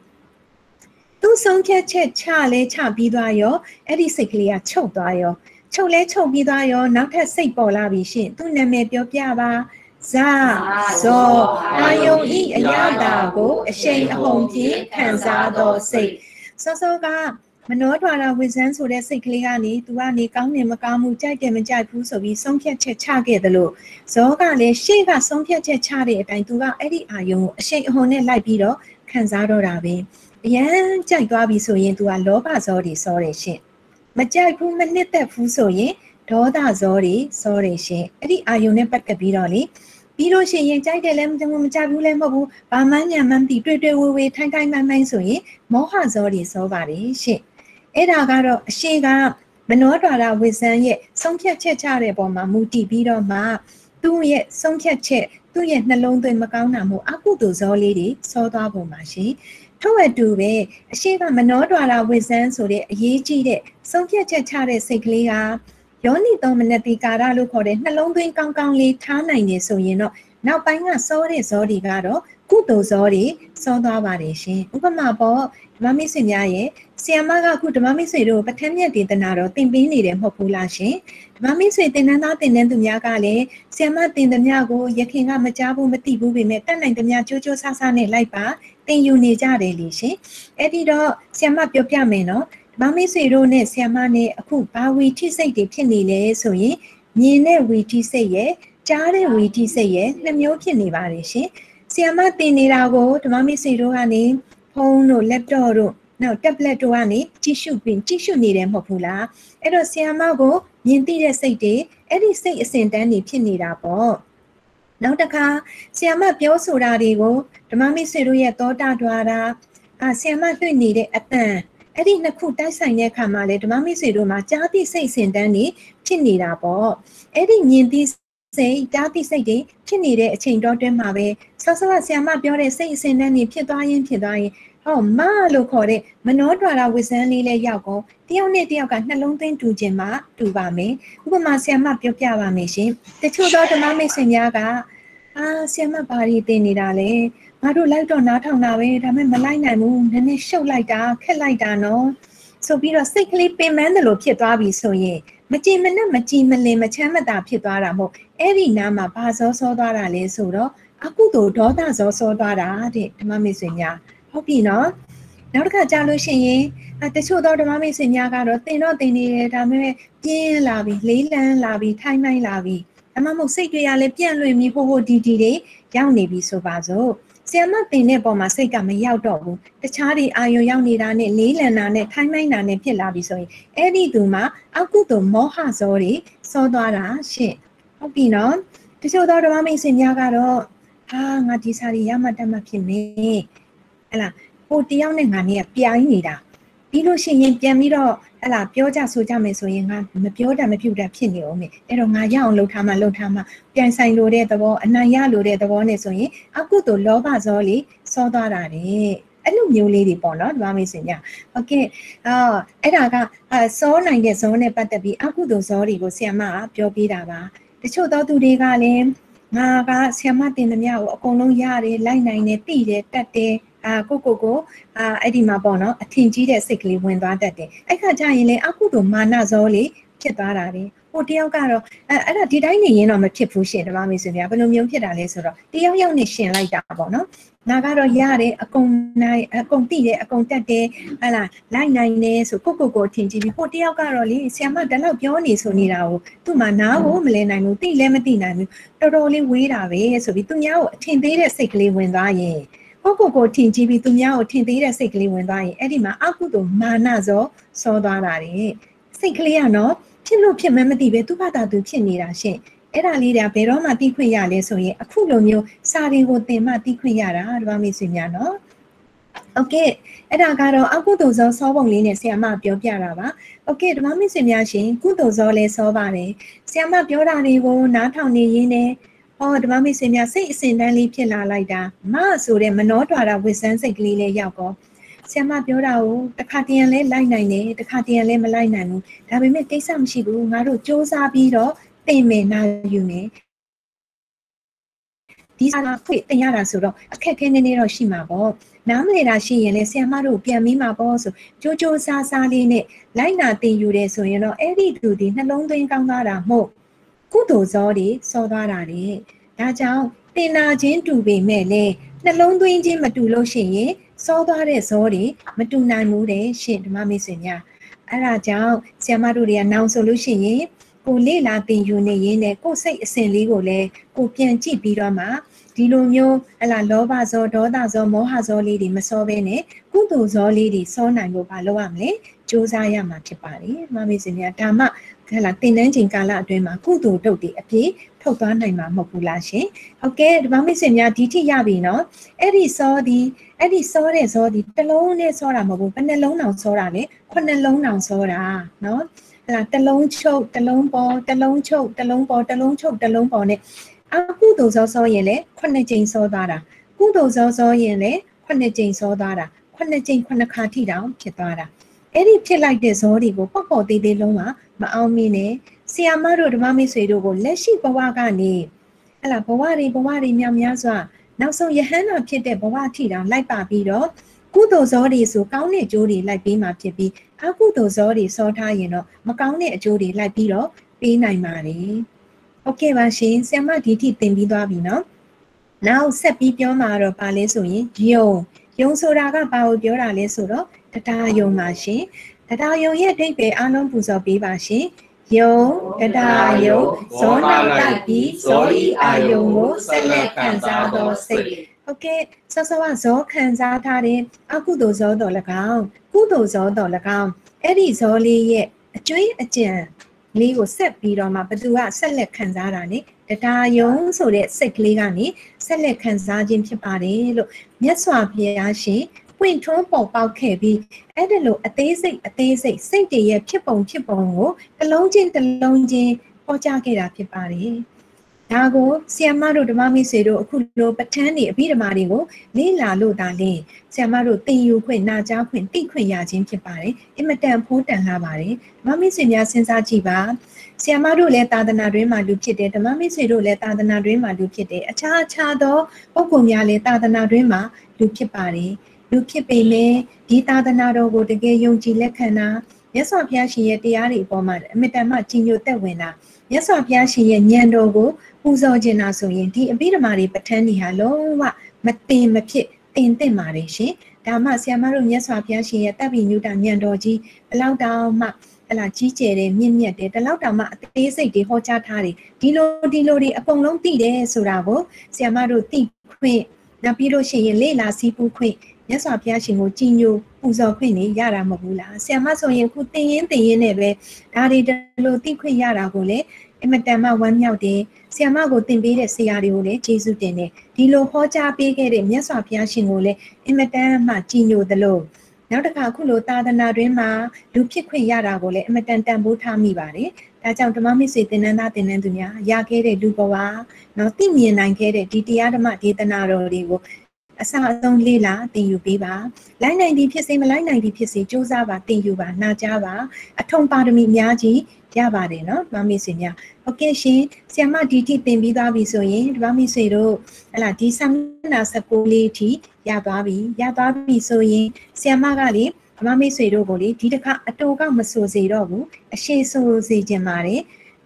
तू ဆုံးဖြတ်ချက်ချလဲချပြီးသွားရောအဲ့ဒီစိတ်ကလေးကချုပ်သွားရောချုပ်လဲချုပ်ပြီးသွားရောနောက်ထပ်စိတ်ပေါ်လာပြီရှင်သူ့နာမည်ပြောပြပါဇာဇောအာယုံဤအရာတာကိုအရှိန်အဟုန်ဖြင့်ခံစားသောစိတ်စောစောကမနောဒွါရဝိဇ္ဇံဆိုတဲ့စိတ်ကလေးကနေ तू ကနေကောင်းတယ်မကောင်းဘူးကြိုက်တယ်မကြိုက်ဘူးဆိုပြီးဆုံးဖြတ်ချက်ချခဲ့တယ်လို့ဇောကလည်းရှေ့ကဆုံးဖြတ်ချက်ချတဲ့အတိုင်း तू ကအဲ့ဒီအာယုံကိုအရှိန်အဟုန်နဲ့လိုက်ပြီးတော့ခံစားတော့တာပဲအရန်ကြိုက်သွားပြီဆိုရင် तू ကလောဘဇောတွေစောတယ်ရှင်မကြိုက်ဘူးမနှစ်သက်ဘူးဆိုရင်ဒေါသဇောတွေစောတယ်ရှင်အဲ့ဒီအာယုံနဲ့ပတ်သက်ပြီးတော့လေပြီးလို့ရှိရင်ကြိုက်တယ်လည်းမကြိုက်ဘူးလည်းမဟုတ်ဘူးဘာမှညာမှန်းပြီးတွေ့တွေ့ဝေဝေထိုင်ထိုင်မှန်မှန်ဆိုရင်မောဟဇောတွေစောပါတယ်ရှင်အဲ့ဒါကတော့အရှိကမနောဒွါရဝိဇ္ဇံရဲ့ဆုံးဖြတ်ချက်ချတဲ့ပုံမှာမူတည်ပြီးတော့မှသူ့ရဲ့ဆုံးဖြတ်ချက်သူ့ရဲ့နှလုံးသွင်းမကောင်းတာမို့အကုသိုလ်ဇောလေးတွေစောသွားပုံပါရှင်ထို့အတူပဲအရှိကမနောဒွါရဝိဇ္ဇံဆိုတဲ့အရေးကြီးတဲ့ဆုံးဖြတ်ချက်ချတဲ့စိတ်ကလေးကယောနိသောမနတိကာရလို့ခေါ်တဲ့နှလုံးသွင်းကောင်းကောင်းလေးထားနိုင်နေဆိုရင်တော့နောက်ပိုင်းကစောတဲ့ဇောတွေကတော့ကုသိုလ်ဇောတွေစောသွားပါတယ်ရှင်ဥပမာပေါ့ဓမ္မမိတ်ဆွေများရဲ့ဆီယမကအခုဓမ္မမိတ်ဆွေတို့ပဋ္ဌာန်းမြတ်ဒေသနာတော့သင်ပေးနေတယ်မဟုတ်ဘူးလားရှင်ဓမ္မမိတ်ဆွေသင်တန်းသားသင်တန်းသူများကလည်းဆီယမသင်သမျှကိုယခင်ကမကြားဘူးမသိဘူးပေမဲ့တတ်နိုင်သမျှကြိုးကြိုးဆဆနဲ့လိုက်ပါသင်ယူနေကြတယ်လေရှင်အဲ့ဒီတော့ဆီယမပြောပြမယ်နော်ဓမ္မမိတ်ဆွေတို့နဲ့ဆီယမနဲ့အခုဘာဝီထိစိတ်တွေဖြစ်နေလဲဆိုရင်မြင်တဲ့ဝီထိစိတ်ရဲ့ကြားတဲ့ဝီထိစိတ်ရဲ့နှစ်မျိုးဖြစ်နေပါတယ်ရှင်ဆီယမသင်နေတာကိုဓမ္မမိတ်ဆွေတို့ကနေဖုန်းတို့ laptop တို့နောက် tablet တို့ကနေကြည့်ရှုပြီးကြည့်ရှုနေတယ်မဟုတ်ဘူးလားအဲ့တော့ဆီယမကိုမြင်သိတဲ့စိတ်တွေအဲ့ဒီစိတ်အစဉ်တန်းတွေဖြစ်နေတာပေါ့နောက်တစ်ခါဆီယမပြောဆိုတာတွေကိုဓမ္မမိတ်ဆွေတို့ရဲ့သောတာဒွါရအာဆီယမတွေ့နေတဲ့အတန်အဲ့ဒီနှစ်ခုတိုက်ဆိုင်တဲ့အခါမှာလေဓမ္မမိတ်ဆွေတို့မှာကြားသိစိတ်အစဉ်တန်းတွေဖြစ်နေတာပေါ့အဲ့ဒီမြင်သိစိတ်ကြားသိစိတ်တွေဖြစ်နေတဲ့အချိန်တော့တွင်းမှာပဲဆောဆောဆီယမပြောတဲ့စိတ်အစဉ်တန်းတွေဖြစ်သွားရင်ဖြစ်သွားရင်ဟောမလို့ခေါ်တဲ့မနောဒွါရဝိဇ္ဇံလေးလေးရောက်ကုန်တယောက်နဲ့တယောက်ကနှလုံးသွင်းတူခြင်းမှတူပါမယ်ဥပမာဆီယမပြောပြပါမယ်ရှင်တချို့သောဓမ္မမိတ်ဆွေများကအာဆီယမဘာတွေသင်နေတာလဲငါတို့လိုက်တော့နားထောင်တာပဲဒါပေမဲ့မလိုက်နိုင်ဘူးနည်းနည်းရှုပ်လိုက်တာခက်လိုက်တာနော်ဆိုပြီးတော့စိတ်ကလေးပင်ပန်းတယ်လို့ဖြစ်သွားပြီဆိုရင်မကြည်မနဲ့မကြည်မလင်မချမ်းမသာဖြစ်သွားတာမဟုတ်အဲ့ဒီနားမှာဘာစောစောသွားတာလဲဆိုတော့အကုသိုလ်ဒေါသစောစောသွားတာတဲ့ဓမ္မမိတ်ဆွေများဟုတ်ပြီနော်နောက်တစ်ခါကြားလို့ရှိရင်တချို့သောဓမ္မမိတ်ဆွေများကတော့သင်တော့သင်နေတယ်ဒါပေမဲ့ပြင်းလာပြီလေးလံလာပြီထိုင်းမိုင်းလာပြီဒါမှမဟုတ်စိတ်တွေကလည်းပြန့်လွင့်ပြီးဟိုဟိုဒီဒီတွေရောက်နေပြီဆိုပါစို့ဆီယမသင်တဲ့ပုံမှာစိတ်ကမရောက်တော့ဘူးတခြားတွေအာရုံရောက်နေတာနဲ့လေးလံတာနဲ့ထိုင်းမိုင်းတာနဲ့ဖြစ်လာပြီဆိုရင်အဲ့ဒီသူမှာအကုသိုလ်မောဟဇောတွေစောသွားတာရှင့်ဟုတ်ပြီနော်တချို့သောဓမ္မမိတ်ဆွေများကတော့ဟာငါဒီစာတွေရမှတတ်မှဖြစ်နေဟဲ့လားဟိုတယောက်နဲ့ငါနဲ့ပြိုင်နေတာပြီးလို့ရှိရင်ပြန်ပြီးတော့ဟဲ့လားပြောကြဆိုကြမယ်ဆိုရင်ငါမပြောတတ်မပြုတတ်ဖြစ်နေအောင်မေအဲ့တော့ငါရအောင်လှုပ်ထားမှလှုပ်ထားမှပြန်ဆိုင်လို့တဲ့သဘောအနိုင်ရလို့တဲ့သဘောနဲ့ဆိုရင်အကုသိုလ်လောဘဇောလေးစောသွားတာတဲ့အဲ့လိုမျိုးလေးတွေပေါ့နော်ဒီမှာမေးစင်ညโอเคအော်အဲ့ဒါကစောနိုင်တဲ့ဇောနဲ့ပတ်သက်ပြီးအကုသိုလ်ဇောတွေကိုဆရာမကပြောပြတာပါတချို့သောသူတွေကလည်းငါကဆရာမတင်သမျှကိုအကုန်လုံးရတယ်လိုက်နိုင်တယ်သိတယ်တတ်တယ်အာကိုကိုကိုအာအဲ့ဒီမှာပေါ့နော်အထင်ကြီးတဲ့စိတ်ကလေးဝင်သွားတတ်တယ်အဲ့ခါကျရင်လေအကုသိုလ်မာနဇောလေးဖြစ်သွားတာလေဟိုတယောက်ကတော့အဲအဲ့ဒါဒီတိုင်းနေရင်တော့မဖြစ်ဘူးရှင်ဓမ္မမိတ်ဆွေများဘယ်လိုမျိုးဖြစ်တာလဲဆိုတော့တယောက်ယောက်နဲ့ရှင်လိုက်တာပေါ့နော်ငါကတော့ရတယ်အကုန်နိုင်အကုန်တိတယ်အကုန်တက်တယ်ဟလာလိုက်နိုင်တယ်ဆိုကိုကိုကိုထင်ကြည့်ပြီးဟိုတယောက်ကတော့လေဆရာမတလောက်ပြောနေဆိုနေတာကိုသူ့မှာနားကိုမလဲနိုင်ဘူးတိလည်းမတိနိုင်ဘူးတော်တော်လေးဝေးတာပဲဆိုပြီးသူများကိုအထင်သေးတဲ့စိတ်ကလေးဝင်သွားရင်ကိုကိုကိုထင်ကြည့်ပြီးသူများကိုထင်သေးတဲ့စိတ်ကလေးဝင်သွားရင်အဲ့ဒီမှာအကုသိုလ်မာနဇောစောသွားတာတဲ့စိတ်ကလေးကနော်ဖြစ်လို့ဖြစ်မှမသိပဲသူ့ဘာသာသူဖြစ်နေတာရှင်အဲ့ဒါလေးတွေကဘယ်တော့မှသိခွင့်ရလဲဆိုရင်အခုလိုမျိုးစာတွေကိုသင်မှသိခွင့်ရတာဓမ္မမိတ်ဆွေများနော်โอเคအဲ့ဒါကတော့အကုသိုလ်ဇောစောပုံလေးနဲ့ဆရာမပြောပြတာပါโอเคဓမ္မမိတ်ဆွေများရှင်ကုသိုလ်ဇောလည်းစောပါတယ်ဆရာမပြောတာတွေကိုနားထောင်နေရင်းနဲ့ဟောဓမ္မမိတ်ဆွေများစိတ်အစဉ်တန်းလေးဖြစ်လာလိုက်တာမဆိုတဲ့မနောထွာတာဝိစမ်းစိတ်ကလေးလေးရောက်တော့ဆရာမပြောတာကိုတစ်ခါတည်းလဲလိုက်နိုင်တယ်တစ်ခါတည်းလဲမလိုက်နိုင်ဘူးဒါပေမဲ့ကိစ္စမရှိဘူးငါတို့စ조사ပြီးတော့သင်မယ်နာယူမယ်ဒီစာခွေတင်ရတာဆိုတော့အခက်ခဲနေနေတော့ရှိမှာပေါ့နားမလည်တာရှိရင်လည်းဆရာမတို့ပြန်ပြီးမှာပေါ့ဆိုကြိုးကြိုးစားစားလေးနဲ့လိုက်နာသင်ယူတယ်ဆိုရင်တော့အဲ့ဒီသူဒီနှလုံးသွင်းကောင်းသွားတာမဟုတ်ကုသိုလ်ဇောတွေစောသွားတာတဲ့ဒါကြောင့်တင်နာခြင်းတူပေမဲ့လည်းနှလုံးသွင်းခြင်းမတူလို့ရှိရင်စောသွားတဲ့ဇောတွေမတူနိုင်ဘူးတဲ့ရှင်ဓမ္မမိတ်ဆွေများအဲ့ဒါကြောင့်ဆရာမတို့တွေကနောင်ဆိုလို့ရှိရင်ကိုလေ့လာသင်ယူနေရင်းနဲ့ကိုစိတ်အစဉ်လေးကိုလည်းကိုပြန်ကြည့်ပြီးတော့မှဒီလိုမျိုးဟလာလောဘဇောဒေါသဇောမောဟဇောလေးတွေမစောဘဲနဲ့ကုသိုလ်ဇောလေးတွေစောနိုင်ဖို့ဘာလုပ်ရမလဲစူးစမ်းရမှာဖြစ်ပါတယ်ဓမ္မမိတ်ဆွေများဒါမှဟလာသင်တန်းချိန်ကာလအတွင်းမှာကုသိုလ်တုတ်တွေအပြည့်ထုတ်သွားနိုင်မှာမဟုတ်ဘူးလားရှင်ဟုတ်ကဲ့ဓမ္မမိတ်ဆွေများဒီထိရပြီနော်အဲ့ဒီစောဒီအဲ့ဒီစောတဲ့ဇောဒီတစ်လုံးနဲ့စောတာမဟုတ်ဘူးဘယ်နှလုံးတောင်စောတာလဲခုနှစ်လုံးတောင်စောတာနော်အဲ့ဒါတစ်လုံးချုပ်တစ်လုံးပေါ်တစ်လုံးချုပ်တစ်လုံးပေါ်တစ်လုံးချုပ်တစ်လုံးပေါ်နဲ့အကုသိုလ်ဇောစောရင်လေခုနှစ်ကြိမ်စောသွားတာကုသိုလ်ဇောစောရင်လေခုနှစ်ကြိမ်စောသွားတာခုနှစ်ကြိမ်ခုနှစ်ခါထိတောင်ဖြစ်သွားတာအဲ့ဒီဖြစ်လိုက်တဲ့ဇောတွေကိုပေါ့ပေါ့သေးသေးလုံးမှာမအောင်မင်းနဲ့ဆီယာမတို့ဓမ္မမိတ်ဆွေတို့ကိုလက်ရှိဘဝကနေဟလာဘဝတွေဘဝတွေများများစွာနောက်ဆုံးယဟန္တာဖြစ်တဲ့ဘဝထိတောင်လိုက်ပါပြီးတော့ကုသိုလ်ဇောတွေဆိုကောင်းတဲ့အကျိုးတွေလိုက်ပေးမှာဖြစ်ပြီးအကုသိုလ်ဇောတွေစောထားရင်တော့မကောင်းတဲ့အကျိုးတွေလိုက်ပြီးတော့ပေးနိုင်ပါတယ်โอเคပါရှင်ဆရာမဒီထိသင်ပြီးသွားပြီနော်နောက်ဆက်ပြီးပြောမှာတော့ပါလဲဆိုရင်ယုံယုံဆိုတာကဘာကိုပြောတာလဲဆိုတော့တရားယုံပါရှင်တရားယုံရဲ့အဓိပ္ပာယ်အလုံးပူဇော်ပေးပါရှင်ယုံတရားယုံဇောနာလိုက်ပြီးဇောဤအာယုံကိုဆက်လက်ခံစားသောစိတ်ဟုတ်ကဲ့ဆောဆောကဇောခံစားထားတဲ့အကုသိုလ်ဇောတော်၎င်းကုသိုလ်ဇောတော်၎င်းအဲ့ဒီဇောလေးရဲ့အကျွေးအကြံလေးကိုဆက်ပြီးတော့မှဘသူကဆက်လက်ခံစားတာလေတရားယုံဆိုတဲ့စိတ်ကလေးကနေဆက်လက်ခံစားခြင်းဖြစ်ပါတယ်လို့မြတ်စွာဘုရားရှင်ပွင့်ထွန်းပေါ်ပေါက်ခဲ့ပြီးအဲ့ဒါလို့အသေးစိတ်အသေးစိတ်စိတ်တည်းရဲ့ဖြစ်ပုံဖြစ်ပုံကိုတစ်လုံးချင်းတစ်လုံးချင်းဟောကြားခဲ့တာဖြစ်ပါတယ်ဒါကိုဆီယမတို့ဓမ္မမိတ်ဆွေတို့အခုလိုပဋ္ဌာန်းတွေအဘိဓမ္မာတွေကိုလေ့လာလို့ဒါလင်းဆီယမတို့သင်ယူခွင့်နာကြားခွင့်သိခွင့်ရခြင်းဖြစ်ပါတယ်အင်မတန်ဖိုးတန်လာပါတယ်ဓမ္မမိတ်ဆွေများစဉ်းစားကြည့်ပါဆီယမတို့လည်းသာသနာတွင်မှာလူဖြစ်တယ်ဓမ္မမိတ်ဆွေတို့လည်းသာသနာတွင်မှာလူဖြစ်တယ်အခြားအခြားသောပုဂ္ဂိုလ်များလည်းသာသနာတွင်မှာလူဖြစ်ပါတယ်လူဖြစ်ပေမဲ့ဒီသာသနာတော်ကိုတကယ်ယုံကြည်လက်ခံတာမြတ်စွာဘုရားရှင်ရဲ့တရားတွေအပေါ်မှာအမြဲတမ်းကြီးညိုသက်ဝင်တာမြတ်စွာဘုရားရှင်ရဲ့ဉာဏ်တော်ကိုပူဇော်ခြင်းတာဆိုရင်ဒီအဘိဓမ္မာတွေပဋ္ဌာန်းတွေဟာလုံးဝမတင်မဖြစ်တင်သင့်ပါတယ်ရှင်ဒါမှဆရာမတို့မြတ်စွာဘုရားရှင်ရဲ့တပ်ပိညုတဉာဏ်တော်ကြီးဘလောက်တောင်မှဟလာကြီးကျယ်တယ်မြင့်မြတ်တယ်ဒီလောက်တောင်မှအသေးစိတ်တွေဟောကြားထားတယ်ဒီလိုဒီလိုတွေအကုန်လုံးသိတယ်ဆိုတာကိုဆရာမတို့သိခွင့်နောက်ပြီးလို့ရှိရင်လေ့လာစီးပူးခွင့်မြတ်စွာဘုရားရှင်ကိုကြည်ညိုပူဇော်ခွင့်နေရတာမဟုတ်ဘူးလားဆရာမဆိုရင်ခုသင်ရင်သင်ရင်နဲ့ပဲဒါတွေဒီလိုသိခွင့်ရတာကိုလေအင်မတန်မှဝမ်းမြောက်တယ်ဆရာမကိုသင်ပေးတဲ့ဆရာတွေကိုလည်းကျေးဇူးတင်တယ်ဒီလိုဟောကြားပေးခဲ့တဲ့မြတ်စွာဘုရားရှင်ကိုလည်းအင်မတန်မှကြည်ညိုသလိုနောက်တစ်ခါအခုလိုသာသနာတွင်မှာလူဖြစ်ခွင့်ရတာကိုလည်းအင်မတန်တန်ဖိုးထားမိပါတယ်ဒါကြောင့်ဓမ္မမိတ်ဆွေသင်္นานသားသင်္นานသူများရခဲ့တဲ့လူဘဝနော်သိမြင်နိုင်ခဲ့တဲ့ဒီတရားဓမ္မဒေသနာတော်တွေကိုအစအဆုံးလေးလာသင်ယူပေးပါလိုက်နိုင်သည်ဖြစ်စေမလိုက်နိုင်သည်ဖြစ်စေစူးစမ်းပါသင်ယူပါနာကြားပါအထုံပါရမီအများကြီးရပါတယ်နော်ဓမ္မမိတ်ဆွေများဟုတ်ကဲ့ရှင်ဆရာမဒီထိသင်ပြီးသွားပြီဆိုရင်ဓမ္မမိတ်ဆွေတို့ဟလာဒီစာမျက်နှာ၁၉လေးထိရသွားပြီရသွားပြီဆိုရင်ဆရာမကလေဓမ္မမိတ်ဆွေတို့ကိုလေဒီတစ်ခါအတူကမဆိုစေတော့ဘူးအရှိဆိုစေခြင်းပါတယ်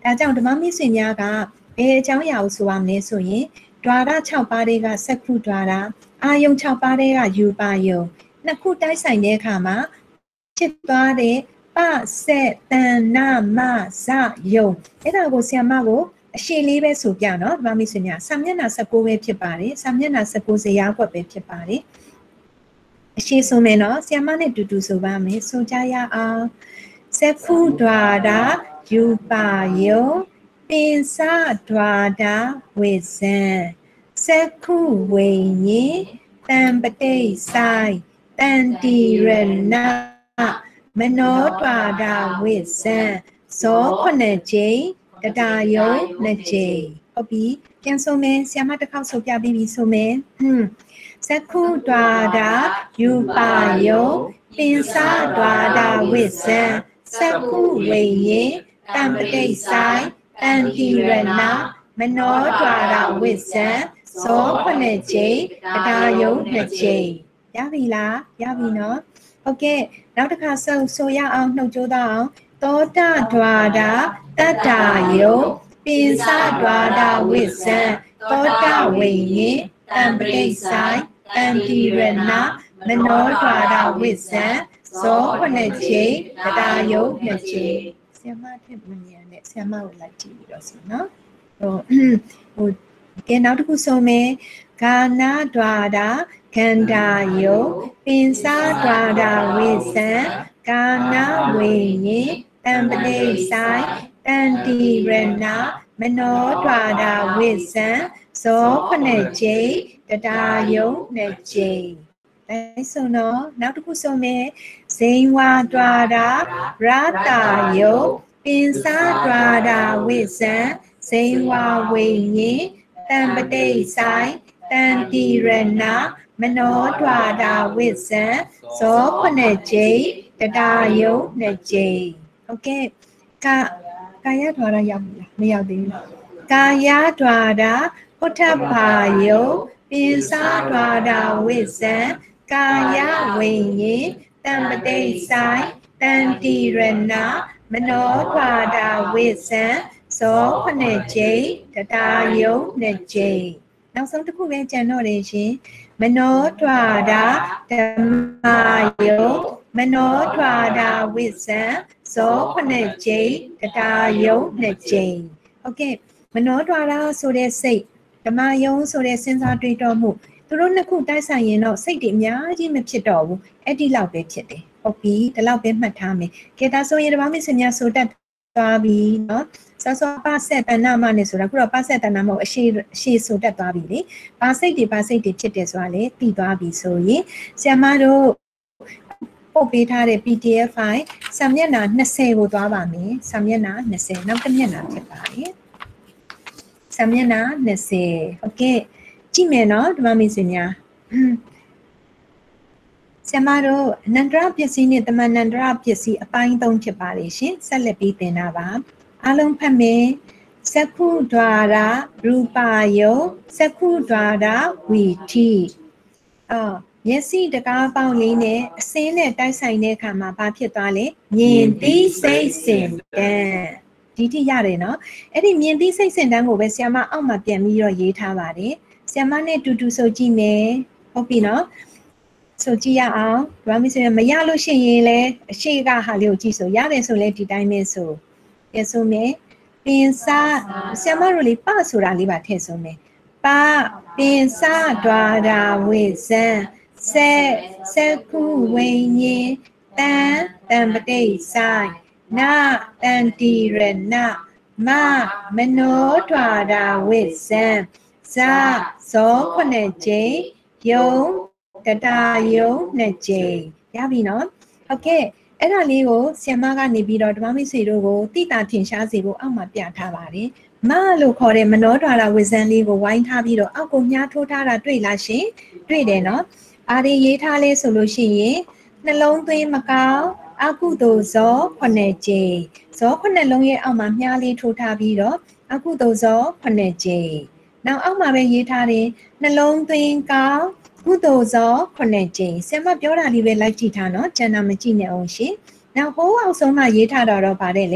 ဒါကြောင့်ဓမ္မမိတ်ဆွေများကဘယ်အကြောင်းအရာကိုဆိုရမလဲဆိုရင် ဒွါရ ၆ ပါးတွေကစက္ခုဒွါရ အာယုံ ၆ ပါးတွေကယူပါယုံ နှစ်ခုတိုက်ဆိုင်တဲ့အခါမှာဖြစ်သွားတဲ့ပဆက်တန်နာမဇယုံအဲ့ဒါကိုဆရာမကိုအရှိလေးပဲဆိုပြနော်ဓမ္မမိတ်ဆွေများစာမျက်နှာ ၁၉ ပဲဖြစ်ပါတယ်စာမျက်နှာ ၁၉ ဇယားကွက်ပဲဖြစ်ပါတယ်အရှိဆိုမယ်နော်ဆရာမနဲ့တူတူဆိုပါမယ်ဆိုကြရအောင်စက္ခုဒွါရယူပါယုံပင်စဒွါရဝိဇံစက္ခုဝိညာဉ်တံပတိဆိုင်တန်တိရဏမနောဒွါရဝိဇံဇောခုနှစ်ကြိမ်တတာယုံနှစ်ကြိမ်ဟုတ်ပြီပြန်ဆိုမယ်ဆရာမတစ်ခေါက်ဆိုပြပြီးပြီဆိုမယ်စက္ခုဒွါရယူပါယုံပင်စဒွါရဝိဇံစက္ခုဝိညာဉ်တံပတိဆိုင်တန်တိရဏမနောဒွါရဝိဇံဇောခုနှစ်ကြိမ်တတာယုံနှစ်ကြိမ်ရပြီလားရပြီနော်ဟုတ်ကဲ့နောက်တစ်ခါဆိုဆိုရအောင်နှုတ်ကြိုးသားအောင်သောတဒွါရတတ္တယုံပိစဒွါရဝိဇံသောတဝိညာဉ်တံပတိဆိုင်တံတိရဏမနောဒွါရဝိဇံဇောခုနှစ်ကြိမ်တတာယုံနှစ်ကြိမ်ဆရာမထင်မမြင်နဲ့ဆရာမကိုလိုက်ကြည့်ပြီးတော့ဆိုနော်ဟိုဟိုကဲနောက်တစ်ခုဆိုမယ်ကာနာဒွါရခန္ဓာယုံပင်စဒွါရဝိဇံကာနာဝိညာဉ်တံပတိဆိုင်တန်တိရဏမနောဒွါရဝိဇံဇောခုနှစ်ကြိမ်တတာယုံနှစ်ကြိမ်လိုက်ဆိုနော်နောက်တစ်ခုဆိုမယ်ဇိန်ဝါဒွါရရတာယုံပင်စဒွါရဝိဇံဇိန်ဝါဝိညာဉ်တံပတိဆိုင်တန်တိရဏမနောဒွါရဝိဇံဇောခုနှစ်ကြိမ်တတာယုံနှစ်ကြိမ်ဟုတ်ကဲ့ကာကာယဒွါရရောက်ပြီလားမရောက်သေးဘူးကာယဒွါရပုထ္ထဘာယုံပိစဒွါရဝိဇံကာယဝိညာဉ်တံပတိဆိုင်တန်တိရဏမနောဒွါရဝိဇံဇောခုနှစ်ကြိမ်တတာယုံနှစ်ကြိမ်နောက်ဆုံးတစ်ခုပဲကြံတော့တယ်ရှင်မနောဒွါရဓမ္မယုံမနောဒွါရဝိဇံဇောခုနှစ်ကြိမ်တတာယုံနှစ်ကြိမ်ဟုတ်ကဲ့မနောဒွါရဆိုတဲ့စိတ်ဓမ္မယုံဆိုတဲ့စဉ်းစားတွေးတောမှုသူတို့နှစ်ခုတိုက်ဆိုင်ရင်တော့စိတ်တွေအများကြီးမဖြစ်တော့ဘူးအဲ့ဒီလောက်ပဲဖြစ်တယ်ဟုတ်ပြီဒီလောက်ပဲမှတ်ထားမယ်ကဲဒါဆိုရင်ဓမ္မမိတ်ဆွေများဆိုတတ်သွားပြီနော်ဆောဆောပါဆက်တဏ္ဍမနဲ့ဆိုတာခုတော့ပါဆက်တဏ္ဍမကိုအရှိအရှိဆိုတတ်သွားပြီလေပါစိတ်တွေပါစိတ်တွေဖြစ်တယ်ဆိုတာလေသိသွားပြီဆိုရင်ဆရာမတို့ပို့ပေးထားတဲ့ ပီ တီ အက်ဖ် ဖိုင်စာမျက်နှာ၂၀ကိုသွားပါမယ်စာမျက်နှာ၂၀နောက်တစ်မျက်နှာဖြစ်ပါတယ်စာမျက်နှာ၂၀ဟုတ်ကဲ့ကြည့်မယ်နော်ဓမ္မမိတ်ဆွေများဆရာမတို့အနန္တရပစ္စည်းနဲ့တမန်နန္တရပစ္စည်းအပိုင်း၃ဖြစ်ပါလေရှင်ဆက်လက်ပြီးသင်တာပါအားလုံးဖတ်မယ်စက္ခုဒွါရရူပယုံစက္ခုဒွါရဝီထိအော်မျက်စိတကားပေါက်လေးနဲ့အစင်းနဲ့တိုက်ဆိုင်တဲ့အခါမှာဘာဖြစ်သွားလဲမြင်သိစိတ်စင်တန်းဒီထိရတယ်နော်အဲ့ဒီမြင်သိစိတ်စင်တန်းကိုပဲဆရာမအောက်မှာပြန်ပြီးတော့ရေးထားပါတယ်ဆရာမနဲ့တူတူဆိုကြည့်မယ်ဟုတ်ပြီနော်ဆိုကြည့်ရအောင်ဓမ္မမိတ်ဆွေမရလို့ရှိရင်လည်းအရှိကဟာလေးကိုကြည့်ဆိုရတယ်ဆိုလဲဒီတိုင်းပဲဆိုပြန်ဆိုမယ်ပင်စဆရာမတို့လေးပဆိုတာလေးပါထည့်ဆိုမယ်ပပင်စဒွါရဝိဇံဆက်စက္ခုဝိညာဉ်တံတံပတိဆိုင်နာတန်တိရဏမမနောဒွါရဝိဇံဇဇောခုနှစ်ကြိမ်ယုံတတာယုံနှစ်ကြိမ်ရပြီနော်ဟုတ်ကဲ့အဲ့ဒါလေးကိုဆရာမကနေပြီးတော့ဓမ္မမိတ်ဆွေတို့ကိုတိတာထင်ရှားစေဖို့အောက်မှာပြထားပါတယ်မလို့ခေါ်တဲ့မနောဒွါရဝိဇံလေးကိုဝိုင်းထားပြီးတော့အောက်ကိုမြားထိုးထားတာတွေ့လားရှင်တွေ့တယ်နော်အားဒီရေးထားလေးဆိုလို့ရှိရင်နှလုံးသွင်းမကောင်းအကုသိုလ်ဇောခုနှစ်ကြိမ်ဇောခုနှစ်လုံးရဲ့အောက်မှာမြားလေးထိုးထားပြီးတော့အကုသိုလ်ဇောခုနှစ်ကြိမ်နောက်အောက်မှာပဲရေးထားတယ်နှလုံးသွင်းကောင်းကုသိုလ်ဇောခုနှစ်ကြိမ်ဆရာမပြောတာလေးပဲလိုက်ကြည့်ထားနော်ကျန်တာမကြည့်နဲ့အောင်ရှင်နောက်ဟိုးအောက်ဆုံးမှရေးထားတော့တော့ပါတယ်လေ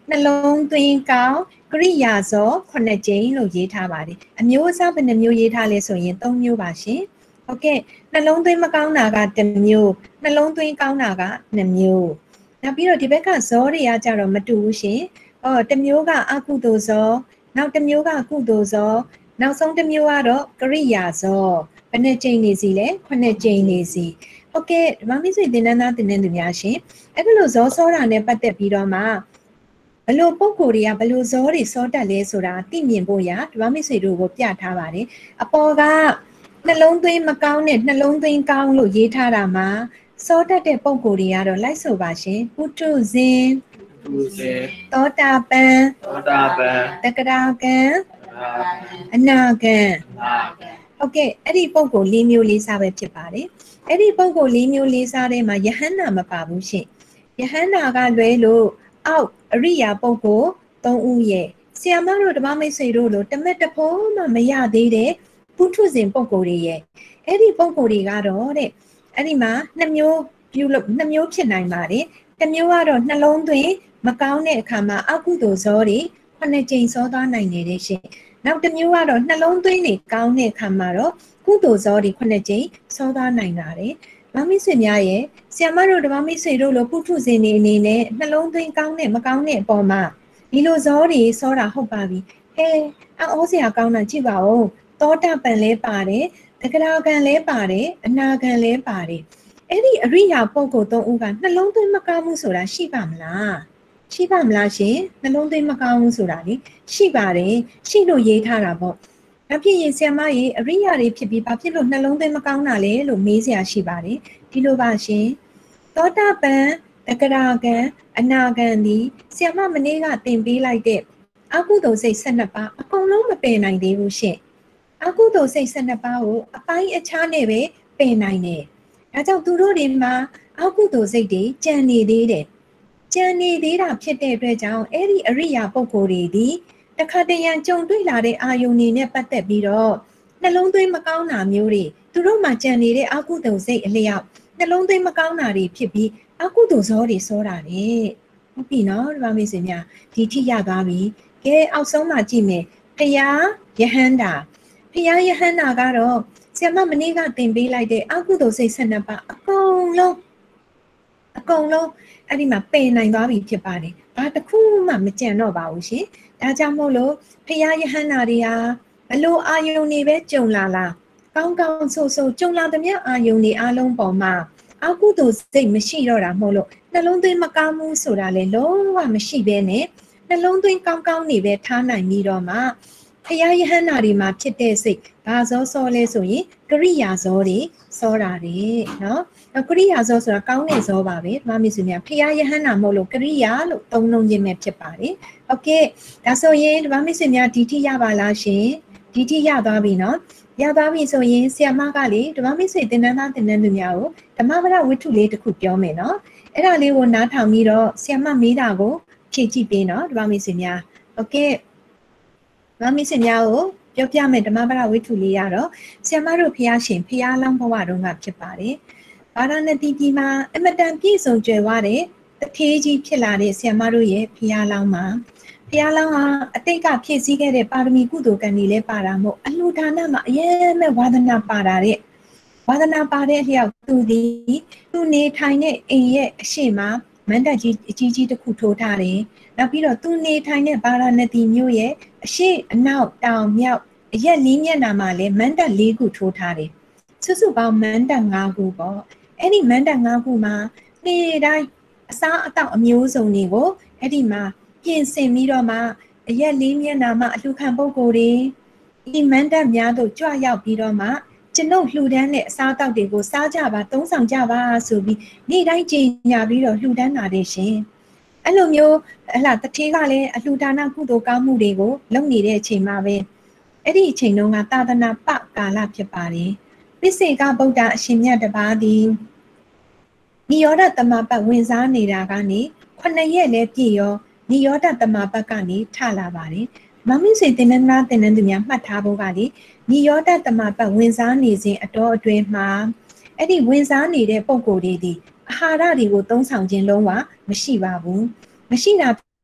နှလုံးသွင်းကောင်းကရိယာစောခုနှစ်ကြိမ်လို့ရေးထားပါတယ်အမျိုးအစားဘယ်နှမျိုးရေးထားလဲဆိုရင်သုံးမျိုးပါရှင်ဟုတ်ကဲ့နှလုံးသွင်းမကောင်းတာကတစ်မျိုးနှလုံးသွင်းကောင်းတာကနှစ်မျိုးနောက်ပြီးတော့ဒီဘက်ကဇောတွေကကြတော့မတူဘူးရှင်အော်တစ်မျိုးကအကုသိုလ်ဇောနောက်တစ်မျိုးကကုသိုလ်ဇောနောက်ဆုံးတစ်မျိုးကတော့ကရိယာဇောဘယ်နှကြိမ်နေစီလဲခုနှစ်ကြိမ်နေစီဟုတ်ကဲ့ဓမ္မမိတ်ဆွေသင်တန်းသားသင်တန်းသူများရှင်အဲ့ဒါလို့ဇောစောတာနဲ့ပတ်သက်ပြီးတော့မှဘလို့ပုံကိုယ်တွေကဘလို့ဇောတွေစောတက်လဲဆိုတာသိမြင်ဖို့ရဓမ္မမိတ်ဆွေတို့ကိုပြထားပါတယ်အပေါ်ကနှလုံးသွင်းမကောင်းတဲ့နှလုံးသွင်းကောင်းလို့ရေးထားတာမှာစောတက်တဲ့ပုံကိုယ်တွေကတော့လိုက်ဆိုပါရှင်ပုထုဇဉ်ပုထုဇဉ်သောတာပန်သောတာပန်တက္ကရာကံအနာကံဟုတ်ကဲ့အဲ့ဒီပုံကိုလေးမျိုးလေးစားပဲဖြစ်ပါတယ်အဲ့ဒီပုံကိုလေးမျိုးလေးစားထဲမှာယဟန္တာမပါဘူးရှင်ယဟန္တာကလွဲလို့အောက်အရိယာပုဂ္ဂိုလ်သုံးဦးရဲ့ဆရာမတို့ဓမ္မမိတ်ဆွေတို့လိုတမက်တဖို့မှမရသေးတဲ့ပုထုဇဉ်ပုဂ္ဂိုလ်တွေရဲ့အဲ့ဒီပုဂ္ဂိုလ်တွေကတော့တဲ့အဲ့ဒီမှာနှစ်မျိုးပြုလို့နှစ်မျိုးဖြစ်နိုင်ပါတယ်တစ်မျိုးကတော့နှလုံးသွင်းမကောင်းတဲ့အခါမှာအကုသိုလ်ဇောတွေခုနှစ်ကြိမ်စောသွားနိုင်နေတဲ့ရှင်နောက်တစ်မျိုးကတော့နှလုံးသွင်းနေကောင်းတဲ့အခါမှာတော့ကုသိုလ်ဇောတွေခုနှစ်ကြိမ်စောသွားနိုင်ပါတယ်ဓမ္မမိတ်ဆွေများရဲ့ဆရာမတို့ဓမ္မမိတ်ဆွေတို့လိုပုထုဇဉ်တွေအနေနဲ့နှလုံးသွင်းကောင်းတဲ့မကောင်းတဲ့အပေါ်မှာဒီလိုဇောတွေစောတာဟုတ်ပါပြီဟဲအောစရာကောင်းတာကြည့်ပါဦးသောတာပန်လဲပါတယ်တက္ကရာကံလဲပါတယ်အနာကံလဲပါတယ်အဲ့ဒီအရိယာပုဂ္ဂိုလ်သုံးဦးကနှလုံးသွင်းမကောင်းမှုဆိုတာရှိပါမလားရှိပါမလားရှင်နှလုံးသွင်းမကောင်းဘူးဆိုတာလေရှိပါတယ်ရှိလို့ရေးထားတာပေါ့ဒါဖြစ်ရင်ဆရာမကြီးအရိယာတွေဖြစ်ပြီးဘာဖြစ်လို့နှလုံးသွင်းမကောင်းတာလဲလို့မေးစရာရှိပါတယ်ဒီလိုပါရှင်သောတာပန်တက္ကရာကံအနာကံဒီဆရာမမနေ့ကသင်ပေးလိုက်တဲ့အကုသိုလ်စိတ်၁၂ပါးအကုန်လုံးမပယ်နိုင်သေးဘူးရှင်အကုသိုလ်စိတ်၁၂ပါးကိုအပိုင်းအခြားနဲ့ပဲပယ်နိုင်တယ်ဒါကြောင့်သူတို့တွေမှာအကုသိုလ်စိတ်တွေကြံနေသေးတယ်ကြံနေသေးတာဖြစ်တဲ့အတွက်ကြောင့်အဲ့ဒီအရိယာပုဂ္ဂိုလ်တွေဒီတခါတရံကြုံတွေ့လာတဲ့အာယုန်တွေနဲ့ပတ်သက်ပြီးတော့နှလုံးသွင်းမကောင်းတာမျိုးတွေသူတို့မှာကြံနေတဲ့အကုသိုလ်စိတ်အလျောက်နှလုံးသွင်းမကောင်းတာတွေဖြစ်ပြီးအကုသိုလ်ဇောတွေစောတာလေဟုတ်ပြီနော်ဒီပါမေးစင်များဒီထိရသွားပြီကဲအောက်ဆုံးမှာကြည့်မယ်ဖယားယဟန္တာဖယားယဟန္တာကတော့ဆရာမမနေ့ကသင်ပေးလိုက်တဲ့အကုသိုလ်စိတ်၁၂ပါးအကုန်လုံးအကုန်လုံးအဲ့ဒီမှာပယ်နိုင်သွားပြီဖြစ်ပါတယ်ဘာတစ်ခုမှမကြံတော့ပါဘူးရှင်ဒါကြောင့်မို့လို့ဖယားယဟန္တာတွေဟာဘလို့အာယုန်တွေပဲကြုံလာလားကောင်းကောင်းဆိုးဆိုးကြုံလာသမျှအာယုန်တွေအလုံးပေါ်မှာအကုသိုလ်စိတ်မရှိတော့တာမို့လို့နှလုံးသွင်းမကောင်းမှုဆိုတာလေလုံးဝမရှိဘဲနဲ့နှလုံးသွင်းကောင်းကောင်းနေပဲထားနိုင်ပြီးတော့မှဖယားယဟန္တာတွေမှာဖြစ်တဲ့စိတ်ဘာဇောစောလဲဆိုရင်ကရိယာဇောတွေစောတာတွေနော်ကရိယာဇောဆိုတာကောင်းတဲ့ဇောပါပဲဓမ္မမိတ်ဆွေများဖယားယဟန္တာမဟုတ်လို့ကရိယာလို့သုံးလုံးချင်းပဲဖြစ်ပါတယ်โอเคဒါဆိုရင်ဓမ္မမိတ်ဆွေများဒီထိရပါလားရှင်ဒီထိရသွားပြီနော်ရသွားပြီဆိုရင်ဆရာမကလေဓမ္မမိတ်ဆွေသင်တန်းသားသင်တန်းသူများကိုဓမ္မပဒဝိတ္ထုလေးတစ်ခုပြောမယ်နော်အဲ့ဒါလေးကိုနားထောင်ပြီးတော့ဆရာမမေးတာကိုဖြေကြည့်ပေးနော်ဓမ္မမိတ်ဆွေများโอเคဓမ္မမိတ်ဆွေများကိုပြောပြမယ်ဓမ္မပဒဝိတ္ထုလေးရတော့ဆရာမတို့ဖျားရှင်ဖျားလောင်းဘဝတုန်းကဖြစ်ပါတယ်ဗာရာဏသီပြည်မှာအမတန်ပြည့်စုံကြွယ်ဝတဲ့တထေးကြီးဖြစ်လာတဲ့ဆရာမတို့ရဲ့ဖျားလောင်းမှာဖျားလောင်းဟာအတိတ်ကဖြည့်ဆည်းခဲ့တဲ့ပါရမီကုသိုလ်ကံတွေလည်းပါတာမို့အလှူဒါနမှာအရေးမဲ့ဝါဒနာပါတာတဲ့ဝါဒနာပါတဲ့အလျောက်သူဒီသူနေထိုင်တဲ့အိမ်ရဲ့အရှိမမန္တကြီးအကြီးကြီးတစ်ခုထိုးထားတယ်နောက်ပြီးတော့သူနေထိုင်တဲ့ဗာရာဏသီမြို့ရဲ့အရှိအနောက်တောင်မြောက်အရက်လေးမျက်နှာမှာလည်းမန္တလေးခုထိုးထားတယ်စုစုပေါင်းမန္တ၅ခုပေါ့အဲ့ဒီမန္တ၅ခုမှာနေ့တိုင်းအစားအသောက်အမျိုးစုံတွေကိုအဲ့ဒီမှာပြင်ဆင်ပြီးတော့မှအရက်လေးမျက်နှာမှာအလှခံပုဂ္ဂိုလ်တွေဒီမန္တများတို့ကြွရောက်ပြီးတော့မှကျွန်ုပ်လှူဒန်းတဲ့အစားအသောက်တွေကိုစားကြပါသုံးဆောင်ကြပါဆိုပြီးနေ့တိုင်းကြေညာပြီးတော့လှူဒန်းတာတဲ့ရှင်အဲ့လိုမျိုးဟလာတထေးကလည်းအလှူဒါနကုသိုလ်ကောင်းမှုတွေကိုလုပ်နေတဲ့အချိန်မှာပဲအဲ့ဒီအချိန်တုန်းကသာသနာပကာလဖြစ်ပါတယ်ပိစေကဗုဒ္ဓအရှင်မြတ်တပါးသည်နိရောဓတမပတ်ဝင်စားနေတာကနေခုနှစ်ရက်လည်းပြည့်ရောနိရောဓတမပတ်ကနေထလာပါတယ်မမင်းစေတင်နနာတင်နန်းသူများမှတ်ထားဖို့ကလေနိရောဓတမပတ်ဝင်စားနေစဉ်အတော်အတွင်းမှာအဲ့ဒီဝင်စားနေတဲ့ပုံကိုယ်တွေဒီအာဟာရတွေကိုသုံးဆောင်ခြင်းလုံးဝမရှိပါဘူးမရှိတာ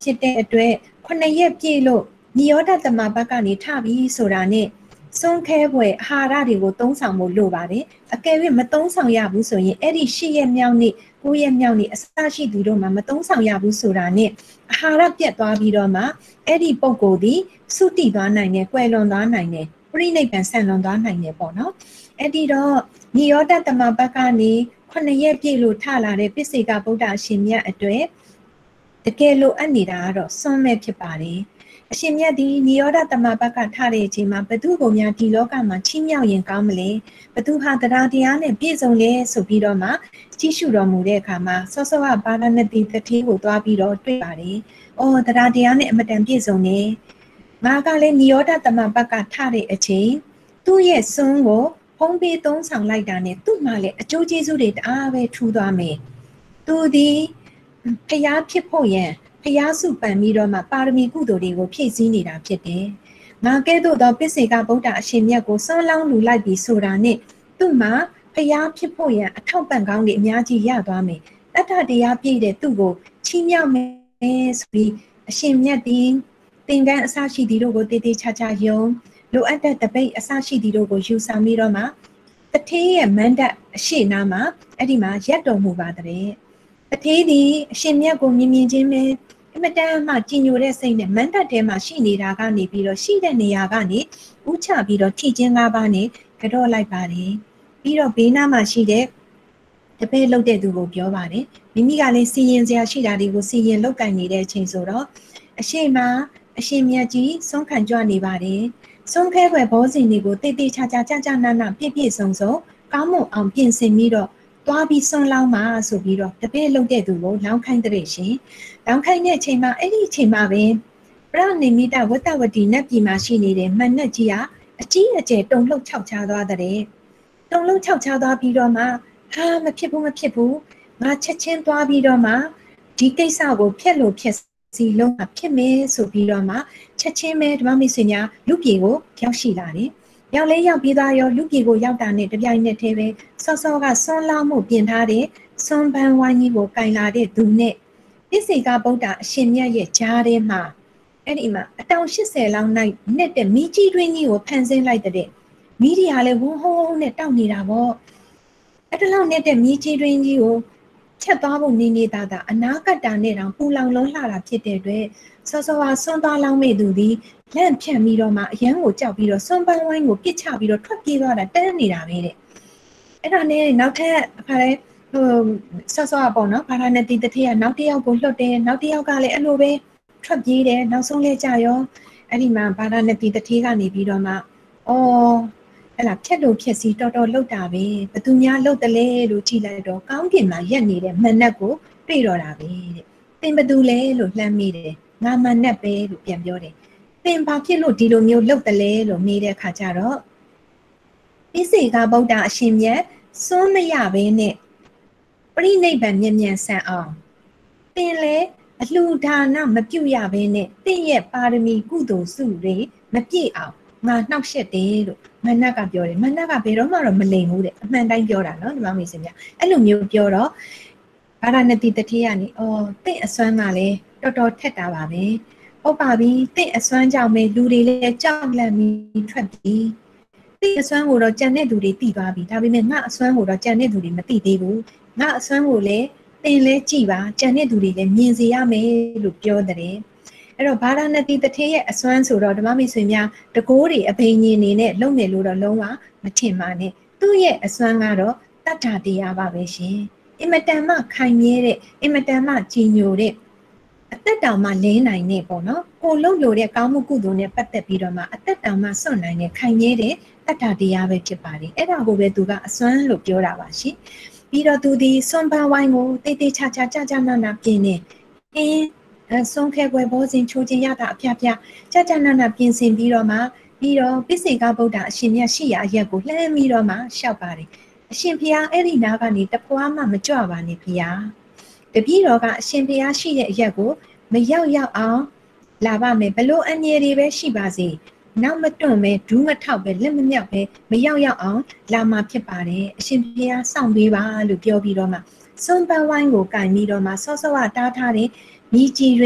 ဖြစ်တဲ့အတွက်ခုနှစ်ရက်ပြည့်လို့နိရောဓတမဘက်ကနေထပြီးဆိုတာနဲ့စွန့်ခဲပွဲအာဟာရတွေကိုသုံးဆောင်ဖို့လိုပါတယ်အကယ်၍မသုံးဆောင်ရဘူးဆိုရင်အဲ့ဒီရှစ်ရက်မြောက်နေ့ကိုးရက်မြောက်နေ့အစရှိသူတို့မှာမသုံးဆောင်ရဘူးဆိုတာနဲ့အာဟာရပြတ်သွားပြီးတော့မှအဲ့ဒီပုံကိုယ်ဒီစုတိသွားနိုင်တယ်၊ကွယ်လွန်သွားနိုင်တယ်၊ပြိဋိဘံဆန်လွန်သွားနိုင်တယ်ပေါ့နော်အဲ့ဒီတော့နိရောဓတမဘက်ကနေခုနှစ်ရက်ပြည့်လို့ထလာတဲ့ပိစိကဗုဒ္ဓအရှင်မြတ်အတွက်တကယ်လို့အပ်နေတာကတော့စွန့်မဲ့ဖြစ်ပါတယ်အရှင်မြတ်ဒီနိရောဓတမဘက်ကထတဲ့အချိန်မှာဘသူကိုများဒီလောကမှာချီးမြှောက်ရင်ကောင်းမလဲဘသူဟာတရားတရားနဲ့ပြည့်စုံလဲဆိုပြီးတော့မှကြီးရှုတော်မူတဲ့အခါမှာစောစောကဘာရဏတိတတိကိုသွားပြီးတော့တွေ့ပါတယ်။အော်တရားတရားနဲ့အမတန်ပြည့်စုံနေ။ငါကလည်းနိရောဓတမဘက်ကထတဲ့အချိန်သူ့ရဲ့စွန်းကိုဖုံးပေးသုံးဆောင်လိုက်တာနဲ့သူ့မှာလည်းအကျိုးကျေးဇူးတွေတအားပဲထူသွားမယ်။သူဒီဖျားဖြစ်ဖို့ရန်ဖျားစုပန်ပြီးတော့မှပါရမီကုသိုလ်တွေကိုဖြည့်ဆည်းနေတာဖြစ်တယ်။ငါကဲ့သို့သောပိစိကဗုဒ္ဓအရှင်မြတ်ကိုစွန့်လောင်းလူလိုက်ပြီးဆိုတာနဲ့သူ့မှာဖျားဖြစ်ဖို့ရန်အထောက်ပံ့ကောင်းတွေအများကြီးရသွားမယ်။တတ္ထတရားပြည့်တဲ့သူ့ကိုချီးမြှောက်မယ်ဆိုပြီးအရှင်မြတ်ဒီသင်္ကန်းအစရှိသည်တို့ကိုတည်တည်ချာချာယုံလိုအပ်တဲ့တပိတ်အစရှိသည်တို့ကိုယူဆောင်ပြီးတော့မှတထေးရဲ့မန္တအရှိနာမှာအဲ့ဒီမှာရက်တော်မူပါတဲ့။တထေးသည်အရှင်မြတ်ကိုမြင်မြင်ချင်းပဲအမတန်မှကြည်ညိုတဲ့စိတ်နဲ့မန္တထဲမှာရှိနေတာကနေပြီးတော့ရှိတဲ့နေရာကနေဥချပြီးတော့ထိချင်း၅ပါးနဲ့ကြော့လိုက်ပါတယ်ပြီးတော့ဘေးနားမှာရှိတဲ့တပည့်လုတ်တဲ့သူကိုပြောပါတယ်မိမိကလည်းစီရင်စရာရှိတာတွေကိုစီရင်လုတ်ကင်နေတဲ့အချိန်ဆိုတော့အရှိမအရှင်မြတ်ကြီးဆုံးခံကြွနေပါတယ်ဆုံးခဲွယ်ဘောဇင်တွေကိုတိတ်တိတ်ချာချာကြကြနာနာပြည့်ပြည့်စုံစုံကောင်းမွန်အောင်ပြင်ဆင်ပြီးတော့သွားပြီးဆွန်လောင်းမှာဆိုပြီးတော့တပည့်လုတ်တဲ့သူကိုလောင်းခိုင်းတဲ့ရှင်လောင်းခိုင်းတဲ့အချိန်မှာအဲ့ဒီအချိန်မှာပဲပရဏိမိတဝတ္တဝတီနတ်ပြည်မှာရှိနေတဲ့မနတ်ကြီးကအကြီးအကျယ်တုံလှုပ်ခြောက်ချသွားတဲ့တုံလှုပ်ခြောက်ချသွားပြီးတော့မှဟာမဖြစ်ဘူးမဖြစ်ဘူးငါချက်ချင်းသွားပြီးတော့မှဒီကိစ္စကိုဖျက်လို့ဖျက်စီလုံးမှာဖြစ်မယ်ဆိုပြီးတော့မှချက်ချင်းပဲဓမ္မမိတ်ဆွေများလူပြေကိုရောက်ရှိလာတယ်ရောက်လဲရောက်ပြီးသားရောလူပြေကိုရောက်တာနဲ့တပြိုင်နက်တည်းပဲစောစောကဆွန်းလောင်းမှုပြင်ထားတဲ့ဆွန်းပန်းဝိုင်းကြီးကိုကင်လာတဲ့သူနဲ့ပိစိကဗုဒ္ဓအရှင်မြတ်ရဲ့ကြားထဲမှာအဲ့ဒီမှာအတောင်၈၀လောက်နိုင်နဲ့တဲ့မိကြီးတွင်းကြီးကိုဖန်ဆင်းလိုက်တဲ့မိဒီဟာလည်းဝုန်းဟုန်းဟုန်းနဲ့တောက်နေတာပေါ့အဲ့ဒါလောက်နဲ့တဲ့မိကြီးတွင်းကြီးကိုချက်သွားဖို့နေနေတာတာအနာကတ္တာနဲ့တောင်ပူလောင်လုံးလှတာဖြစ်တဲ့အတွက်စောစောကဆွန်းသွားလောင်းမဲ့သူဒီလန့်ဖြန့်ပြီးတော့မှအရန်ကိုကြောက်ပြီးတော့ဆွန်းပန်းဝိုင်းကိုပစ်ချပြီးတော့ထွက်ပြေးသွားတာတန်းနေတာပဲတဲ့အဲ့ဒါနဲ့နောက်ထပ်အခါလဲဟိုဆော့ဆော့ပေါ့နော်ဘာသာနဲ့တီတထေးကနောက်တစ်ယောက်ကိုလွတ်တယ်နောက်တစ်ယောက်ကလည်းအဲ့လိုပဲထွက်ပြေးတယ်နောက်ဆုံးလဲကြရောအဲ့ဒီမှာဘာသာနဲ့တီတထေးကနေပြီးတော့မှအော်အဲ့လားဖြက်လို့ဖြက်စီတော်တော်လှုပ်တာပဲဘသူများလှုပ်တယ်လဲလို့ကြည့်လိုက်တော့ကောင်းကင်မှာရက်နေတဲ့မနက်ကိုတွေ့တော့တာပဲတဲ့သင်ဘသူလဲလို့လှမ်းမိတယ်ငါမနက်ပဲလို့ပြန်ပြောတယ်သင်ဘာဖြစ်လို့ဒီလိုမျိုးလှုပ်တယ်လဲလို့မေးတဲ့အခါကျတော့ပိစိကဗုဒ္ဓအရှင်မြတ်စွန်းမရဘဲနဲ့ပရိနိဗ္ဗာန်မြင်မြန်ဆန်အောင်သင်လဲအလှူဒါနမပြုတ်ရဘဲနဲ့သင်ရဲ့ပါရမီကုသိုလ်စုတွေမပြည့်အောင်ငါနှောက်ရှက်တယ်လို့မနက်ကပြောတယ်မနက်ကဘယ်တော့မှတော့မလိမ်ဘူးတဲ့အမှန်တိုင်းပြောတာနော်ဒီမမေးစင်ပြအဲ့လိုမျိုးပြောတော့ဘာရဏတိတတိယကနေအော်သင်အစွမ်းကလည်းတော်တော်ထက်တာပါပဲဟုတ်ပါပြီသင်အစွမ်းကြောင့်ပဲလူတွေလည်းကြောက်လန့်ပြီးထွက်ပြီးသင်အစွမ်းကိုတော့ကြံတဲ့သူတွေသိသွားပြီဒါပေမဲ့ငါအစွမ်းကိုတော့ကြံတဲ့သူတွေမသိသေးဘူးငါအစွမ်းကိုလည်းသင်လဲကြည်ပါကြံတဲ့သူတွေလည်းမြင်စေရမယ်လို့ပြောတဲ့အဲ့တော့ဘာရဏတိတထေးရဲ့အစွမ်းဆိုတော့ဓမ္မမိတ်ဆွေများတကိုးတွေအဘိညာဉ်နေနဲ့လုံနေလို့တော့လုံးဝမထင်ပါနဲ့သူ့ရဲ့အစွမ်းကတော့တတ္ထာတရားပါပဲရှင်အင်မတန်မှခိုင်မြဲတဲ့အင်မတန်မှကြည်ညိုတဲ့အသက်တောင်မှလင်းနိုင်နေပေါ့နော်ကိုလုံလို့တဲ့ကောင်းမှုကုသိုလ်နဲ့ပတ်သက်ပြီးတော့မှအသက်တောင်မှစွန့်နိုင်တဲ့ခိုင်မြဲတဲ့တတ္ထာတရားပဲဖြစ်ပါတယ်အဲ့ဒါကိုပဲသူကအစွမ်းလို့ပြောတာပါရှင်ပြီးတော့သူဒီစွန့်ပန်းဝိုင်းကိုတေးသေးချာချာကြကြနာနာပြင်နေအင်းဆုံးခဲပွဲဘောဇင်ချိုးခြင်းရတာအဖျားဖျားကြကြနာနာပြင်ဆင်ပြီးတော့မှပြီးတော့ပိစိကဗုဒ္ဓအရှင်မြတ်ရှိရာအရက်ကိုလှမ်းပြီးတော့မှရှောက်ပါတယ်အရှင်ဖျားအဲ့ဒီနားကနေတပွားမှမကြွပါနဲ့ဖျားတပည့်တော်ကအရှင်ဖျားရှိတဲ့အရက်ကိုမရောက်ရောက်အောင်လာပါမယ်ဘလို့အငြင်းတွေပဲရှိပါစေနောက်မတွန့်ပဲဒူးမထောက်ပဲလက်မမြောက်ပဲမရောက်ရောက်အောင်လာမှာဖြစ်ပါတယ်အရှင်ဖျားစောင့်ပေးပါလို့ပြောပြီးတော့မှစွန့်ပန်းဝိုင်းကိုကင်ပြီးတော့မှစောစောကတားထားတဲ့မိကြီးတွင်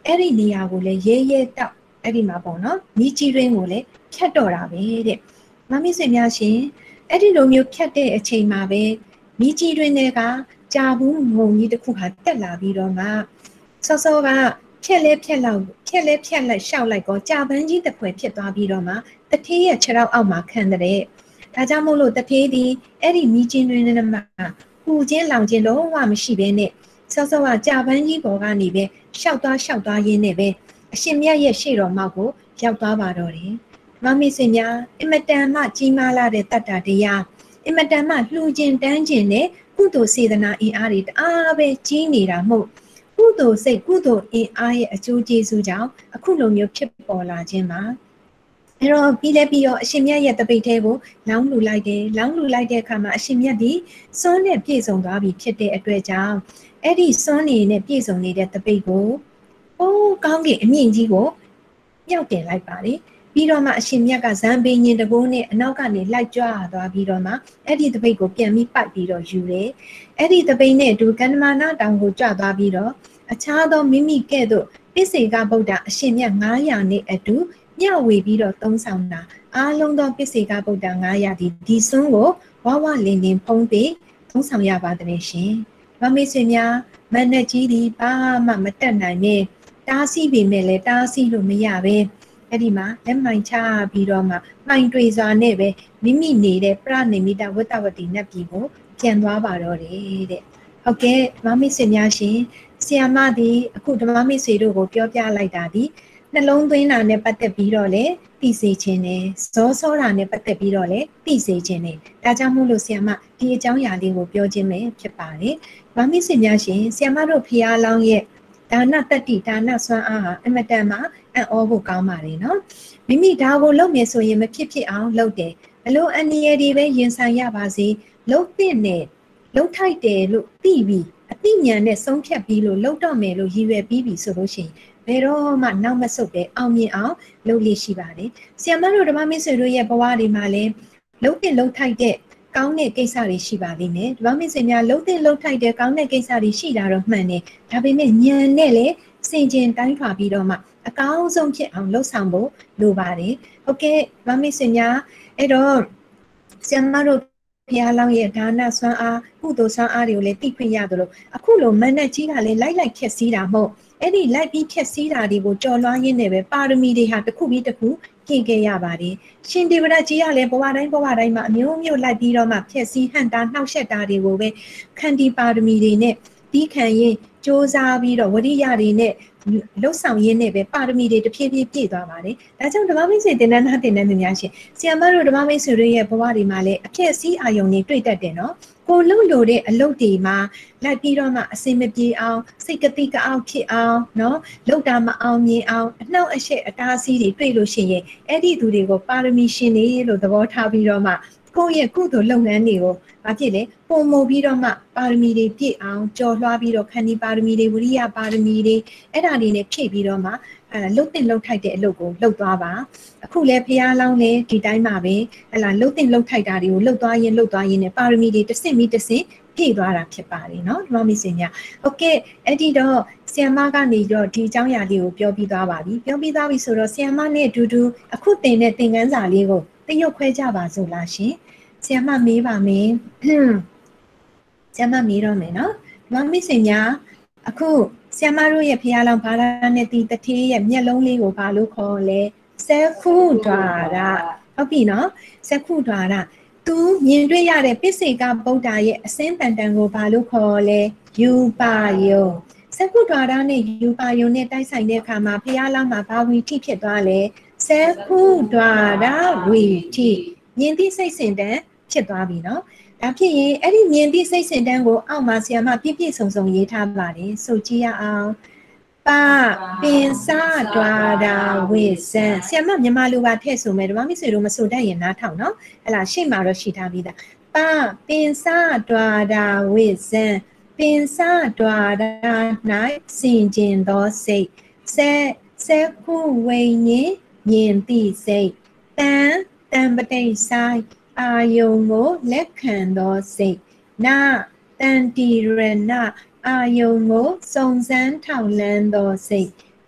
အဲ့ဒီနေရာကိုလည်းရဲရဲတောက်အဲ့ဒီမှာပေါ့နော်မိကြီးရင်းကိုလည်းဖြတ်တော့တာပဲတဲ့မမစ်ဆွေများရှင်အဲ့ဒီလိုမျိုးဖြတ်တဲ့အချိန်မှာပဲမိကြီးရင်းတွေကကြာဘူးငုံကြီးတစ်ခုဟာတက်လာပြီးတော့မှစောစောကဖြက်လဲဖြက်လောက်ဖြက်လဲဖြက်လိုက်ရှောက်လိုက်ကောကြာပန်းကြီးတစ်ဖွဲဖြစ်သွားပြီးတော့မှတထေးရဲ့ခြေထောက်အောက်မှာခံတဲ့ဒါကြောင့်မို့လို့တထေးဒီအဲ့ဒီမိကြီးရင်းတွေမှာပူချင်းလောင်ချင်းလုံးဝမရှိဘဲနဲ့စောစောကကြာပန်းကြီးပေါ်ကနေပဲရှောက်သွားရှောက်သွားရင်းနဲ့ပဲအရှင်မြတ်ရဲ့ရှေ့တော်မောက်ကိုရောက်သွားပါတော့တယ်မမဆွေများအင်မတန်မှကြီးမားလာတဲ့တတ္တတရားအင်မတန်မှလှူခြင်းတန်းခြင်းနဲ့ကုသိုလ်စေတနာအင်အားတွေတအားပဲကြီးနေတာမို့ကုသိုလ်စိတ်ကုသိုလ်အင်အားရဲ့အကျိုးကျေးဇူးကြောင့်အခုလိုမျိုးဖြစ်ပေါ်လာခြင်းပါအဲ့တော့ပြီးလဲပြီးတော့အရှင်မြတ်ရဲ့တပိတ်သေးကိုလောင်းလူလိုက်တယ်လောင်းလူလိုက်တဲ့အခါမှာအရှင်မြတ်ဒီစွန်းနဲ့ပြည့်စုံသွားပြီဖြစ်တဲ့အတွက်ကြောင့်အဲ့ဒီစွန်းနေနဲ့ပြည့်စုံနေတဲ့တပိတ်ကိုအိုးကောင်းကင်အမြင့်ကြီးကိုမြောက်တင်လိုက်ပါလေပြီးတော့မှအရှင်မြတ်ကဇံပင်ရင်တကိုးနဲ့အနောက်ကနေလိုက်ကြွသွားပြီးတော့မှအဲ့ဒီတပိတ်ကိုပြန်ပြီးပိုက်ပြီးတော့ယူတယ်အဲ့ဒီတပိတ်နဲ့အတူကန္နမာနတောင်ကိုကြွသွားပြီးတော့အခြားသောမိမိကဲ့သို့ပိစေကဗုဒ္ဓအရှင်မြတ်nine hundredနဲ့အတူမျှဝေပြီးတော့သုံးဆောင်တာအားလုံးသောပိစေကဗုဒ္ဓnine hundredဒီဒီစွန်းကိုဝဝလင်းလင်းဖုံးပြီးသုံးဆောင်ရပါတယ်ရှင်မမေ့ဆွေများမနက်ကြီးဒီဘာမှမတက်နိုင်နဲ့တားဆီးပေမဲ့လည်းတားဆီးလို့မရပဲအဲ့ဒီမှာလက်မှန်ချပြီးတော့မှမှိုင်တွေစွာနဲ့ပဲမိမိနေတဲ့ပရဏိမိတဝတ္တဝတိနတ်ပြည်ကိုပြန်သွားပါတော့တယ်တဲ့ဟုတ်ကဲ့ဓမ္မမိတ်ဆွေများရှင်ဆရာမသည်အခုဓမ္မမိတ်ဆွေတို့ကိုပြောပြလိုက်တာဒီနှလုံးသွင်းတာနဲ့ပတ်သက်ပြီးတော့လေသိစေခြင်းနဲ့ဇောဆောတာနဲ့ပတ်သက်ပြီးတော့လေသိစေခြင်းနဲ့ဒါကြောင့်မို့လို့ဆရာမဒီအကြောင်းအရာလေးကိုပြောခြင်းပဲဖြစ်ပါတယ်ဓမ္မမိတ်ဆွေများရှင်ဆရာမတို့ဖရာလောင်းရဲ့ဒါနတတ္တိဒါနစွမ်းအားဟာအမတန်မှအံ့ဩဖို့ကောင်းပါတယ်နော်မိမိဒါကိုလုပ်မယ်ဆိုရင်မဖြစ်ဖြစ်အောင်လုပ်တယ်ဘလို့အန္တရာယ်တွေပဲရင်ဆိုင်ရပါစေလုပ်တဲ့နဲ့လုပ်ထိုက်တယ်လို့သိပြီးအသိဉာဏ်နဲ့ဆုံးဖြတ်ပြီးလို့လုပ်တော့မယ်လို့ရည်ရွယ်ပြီးပြီဆိုလို့ရှိရင်ဘယ်တော့မှနောက်မဆုတ်ပဲအောင်မြင်အောင်လုပ်လိရှိပါတယ်ဆရာမတို့ဓမ္မမိတ်ဆွေတို့ရဲ့ဘဝတွေမှာလည်းလုပ်တဲ့လုပ်ထိုက်တဲ့ကောင်းတဲ့ကိစ္စတွေရှိပါလိမ့်မယ်ဓမ္မမိတ်ဆွေများလုပ်တဲ့လုပ်ထိုက်တဲ့ကောင်းတဲ့ကိစ္စတွေရှိတာတော့မှန်တယ်ဒါပေမဲ့ဉာဏ်နဲ့လည်းစင်ကြင်တိုင်းထွာပြီးတော့မှအကောင်းဆုံးဖြစ်အောင်လှုပ်ဆောင်ဖို့လိုပါတယ်ဟုတ်ကဲ့ဓမ္မမိတ်ဆွေများအဲ့တော့ဆရာမတို့ဖျားလောင်းရဲ့ဒါနစွမ်းအားကုသိုလ်စွမ်းအားတွေကိုလည်းသိခွင့်ရတယ်လို့အခုလိုမနက်ကြီးကလည်းလိုက်လိုက်ဖြက်စီးတာမဟုတ်အဲ့ဒီလိုက်ပြီးဖြက်စီးတာတွေကိုကြော်လွှားရင်းနဲ့ပဲပါရမီတွေဟာတစ်ခုပြီးတစ်ခုကျင့်ခဲ့ရပါတယ်ရှင်ဒေဝရကြီးကလည်းဘဝတိုင်းဘဝတိုင်းမှာအမျိုးမျိုးလိုက်ပြီးတော့မှဖြက်စီးဟန်တာနှောက်ယှက်တာတွေကိုပဲခန္တီပါရမီတွေနဲ့ဒီခံရင်စ조사ပြီးတော့ဝရိယတွေနဲ့လှုပ်ဆောင်ရင်းနဲ့ပဲပါရမီတွေတဖြည်းဖြည်းပြည့်သွားပါတယ်ဒါကြောင့်ဓမ္မမိတ်ဆွေတင်နန်းသားတင်နန်းသူများရှင်ဆရာမတို့ဓမ္မမိတ်ဆွေတို့ရဲ့ဘဝတွေမှာလည်းအဖြစ်အစည်းအာယုံတွေတွေ့တတ်တယ်နော်ကိုလှုပ်လို့တဲ့အလုပ်တွေမှာလိုက်ပြီးတော့မှအစင်မပြေအောင်စိတ်ကတိကအောင်ဖြစ်အောင်နော်လှုပ်တာမအောင်မြင်အောင်အနှောက်အယှက်အတားအဆီးတွေတွေ့လို့ရှိရင်အဲ့ဒီသူတွေကိုပါရမီရှင်တွေလို့သဘောထားပြီးတော့မှကိုယ့်ရဲ့ကုသိုလ်လုပ်ငန်းတွေကိုဘာဖြစ်လဲပုံမပြီးတော့မှပါရမီတွေပြည့်အောင်ကြော်လွှားပြီးတော့ခန္ဒီပါရမီတွေဝိရိယပါရမီတွေအဲ့ဒါတွေနဲ့ဖြည့်ပြီးတော့မှအဲလှုပ်တင်လှုပ်ထိုက်တဲ့အလုပ်ကိုလှုပ်သွားပါအခုလဲဖျားလောင်းလဲဒီတိုင်းမှာပဲဟလာလှုပ်တင်လှုပ်ထိုက်တာတွေကိုလှုပ်သွားရင်လှုပ်သွားရင်နဲ့ပါရမီတွေတစ်စင့်ပြီးတစ်စင့်ပြည့်သွားတာဖြစ်ပါတယ်เนาะဒီမှာမိတ်ဆွေများโอเคအဲ့ဒီတော့ဆီယမကနေတော့ဒီအကြောင်းအရာလေးကိုပြောပြီးသွားပါပြီပြောပြီးသွားပြီဆိုတော့ဆီယမနဲ့အတူတူအခုသင်တဲ့သင်ခန်းစာလေးကိုတရုတ်ခွဲကြပါစို့လားရှင်ဆရာမမေးပါမယ်ဆရာမမေးတော့မယ်နော်ဒီမှာမိတ်ဆွေများအခုဆရာမတို့ရဲ့ဖျားလောင်ဘာသာနဲ့ဒီတထေးရဲ့မျက်လုံးလေးကိုဘာလို့ခေါ်လဲစက္ခုဒွါရဟုတ်ပြီနော်စက္ခုဒွါရသူမြင်တွေ့ရတဲ့ပိစေကဗုဒ္ဓရဲ့အစင်းတန်တန်ကိုဘာလို့ခေါ်လဲယူပါယုံစက္ခုဒွါရနဲ့ယူပါယုံနဲ့တိုက်ဆိုင်တဲ့အခါမှာဖျားလောင်မှာဘာဝီထိဖြစ်သွားလဲစက္ခုဒွါရဝီထိမြင်သိစိတ်စင်တန်ဖြစ်သွားပြီနော်ဒါဖြစ်ရင်အဲ့ဒီမြင်သည့်စိတ်စင်တန်းကိုအောက်မှာဆရာမပြည့်ပြည့်စုံစုံရေးထားပါတယ်ဆိုကြည့်ရအောင်ပါပင်စဒွါဒာဝိဇံဆရာမမြန်မာလိုပါထည့်ဆိုမယ်ဓမ္မမိတ်ဆွေတို့မဆိုတတ်ရင်နားထောင်နော်ဟဲ့လားရှေ့မှာတော့ရှိထားပြီးသားပါပင်စဒွါဒာဝိဇံပင်စဒွါဒာ၌စင်ကျင်သောစိတ်ဆက်ဆက်ခုဝိညာဉ်မြင်သည့်စိတ်တန်တန်ပတိဆိုင်အာယုံကိုလက်ခံသောစိတ်နာတန်တီရဏအာယုံကိုစုံစမ်းထောက်လန်းသောစိတ်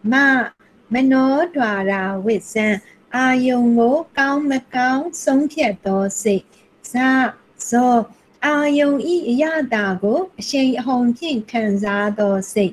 Ma Manodwara Witsan Ayongo Kao Macao Song Piet Do Si Sa So Ayong I Yadago Shay Hong King Kanza Do Si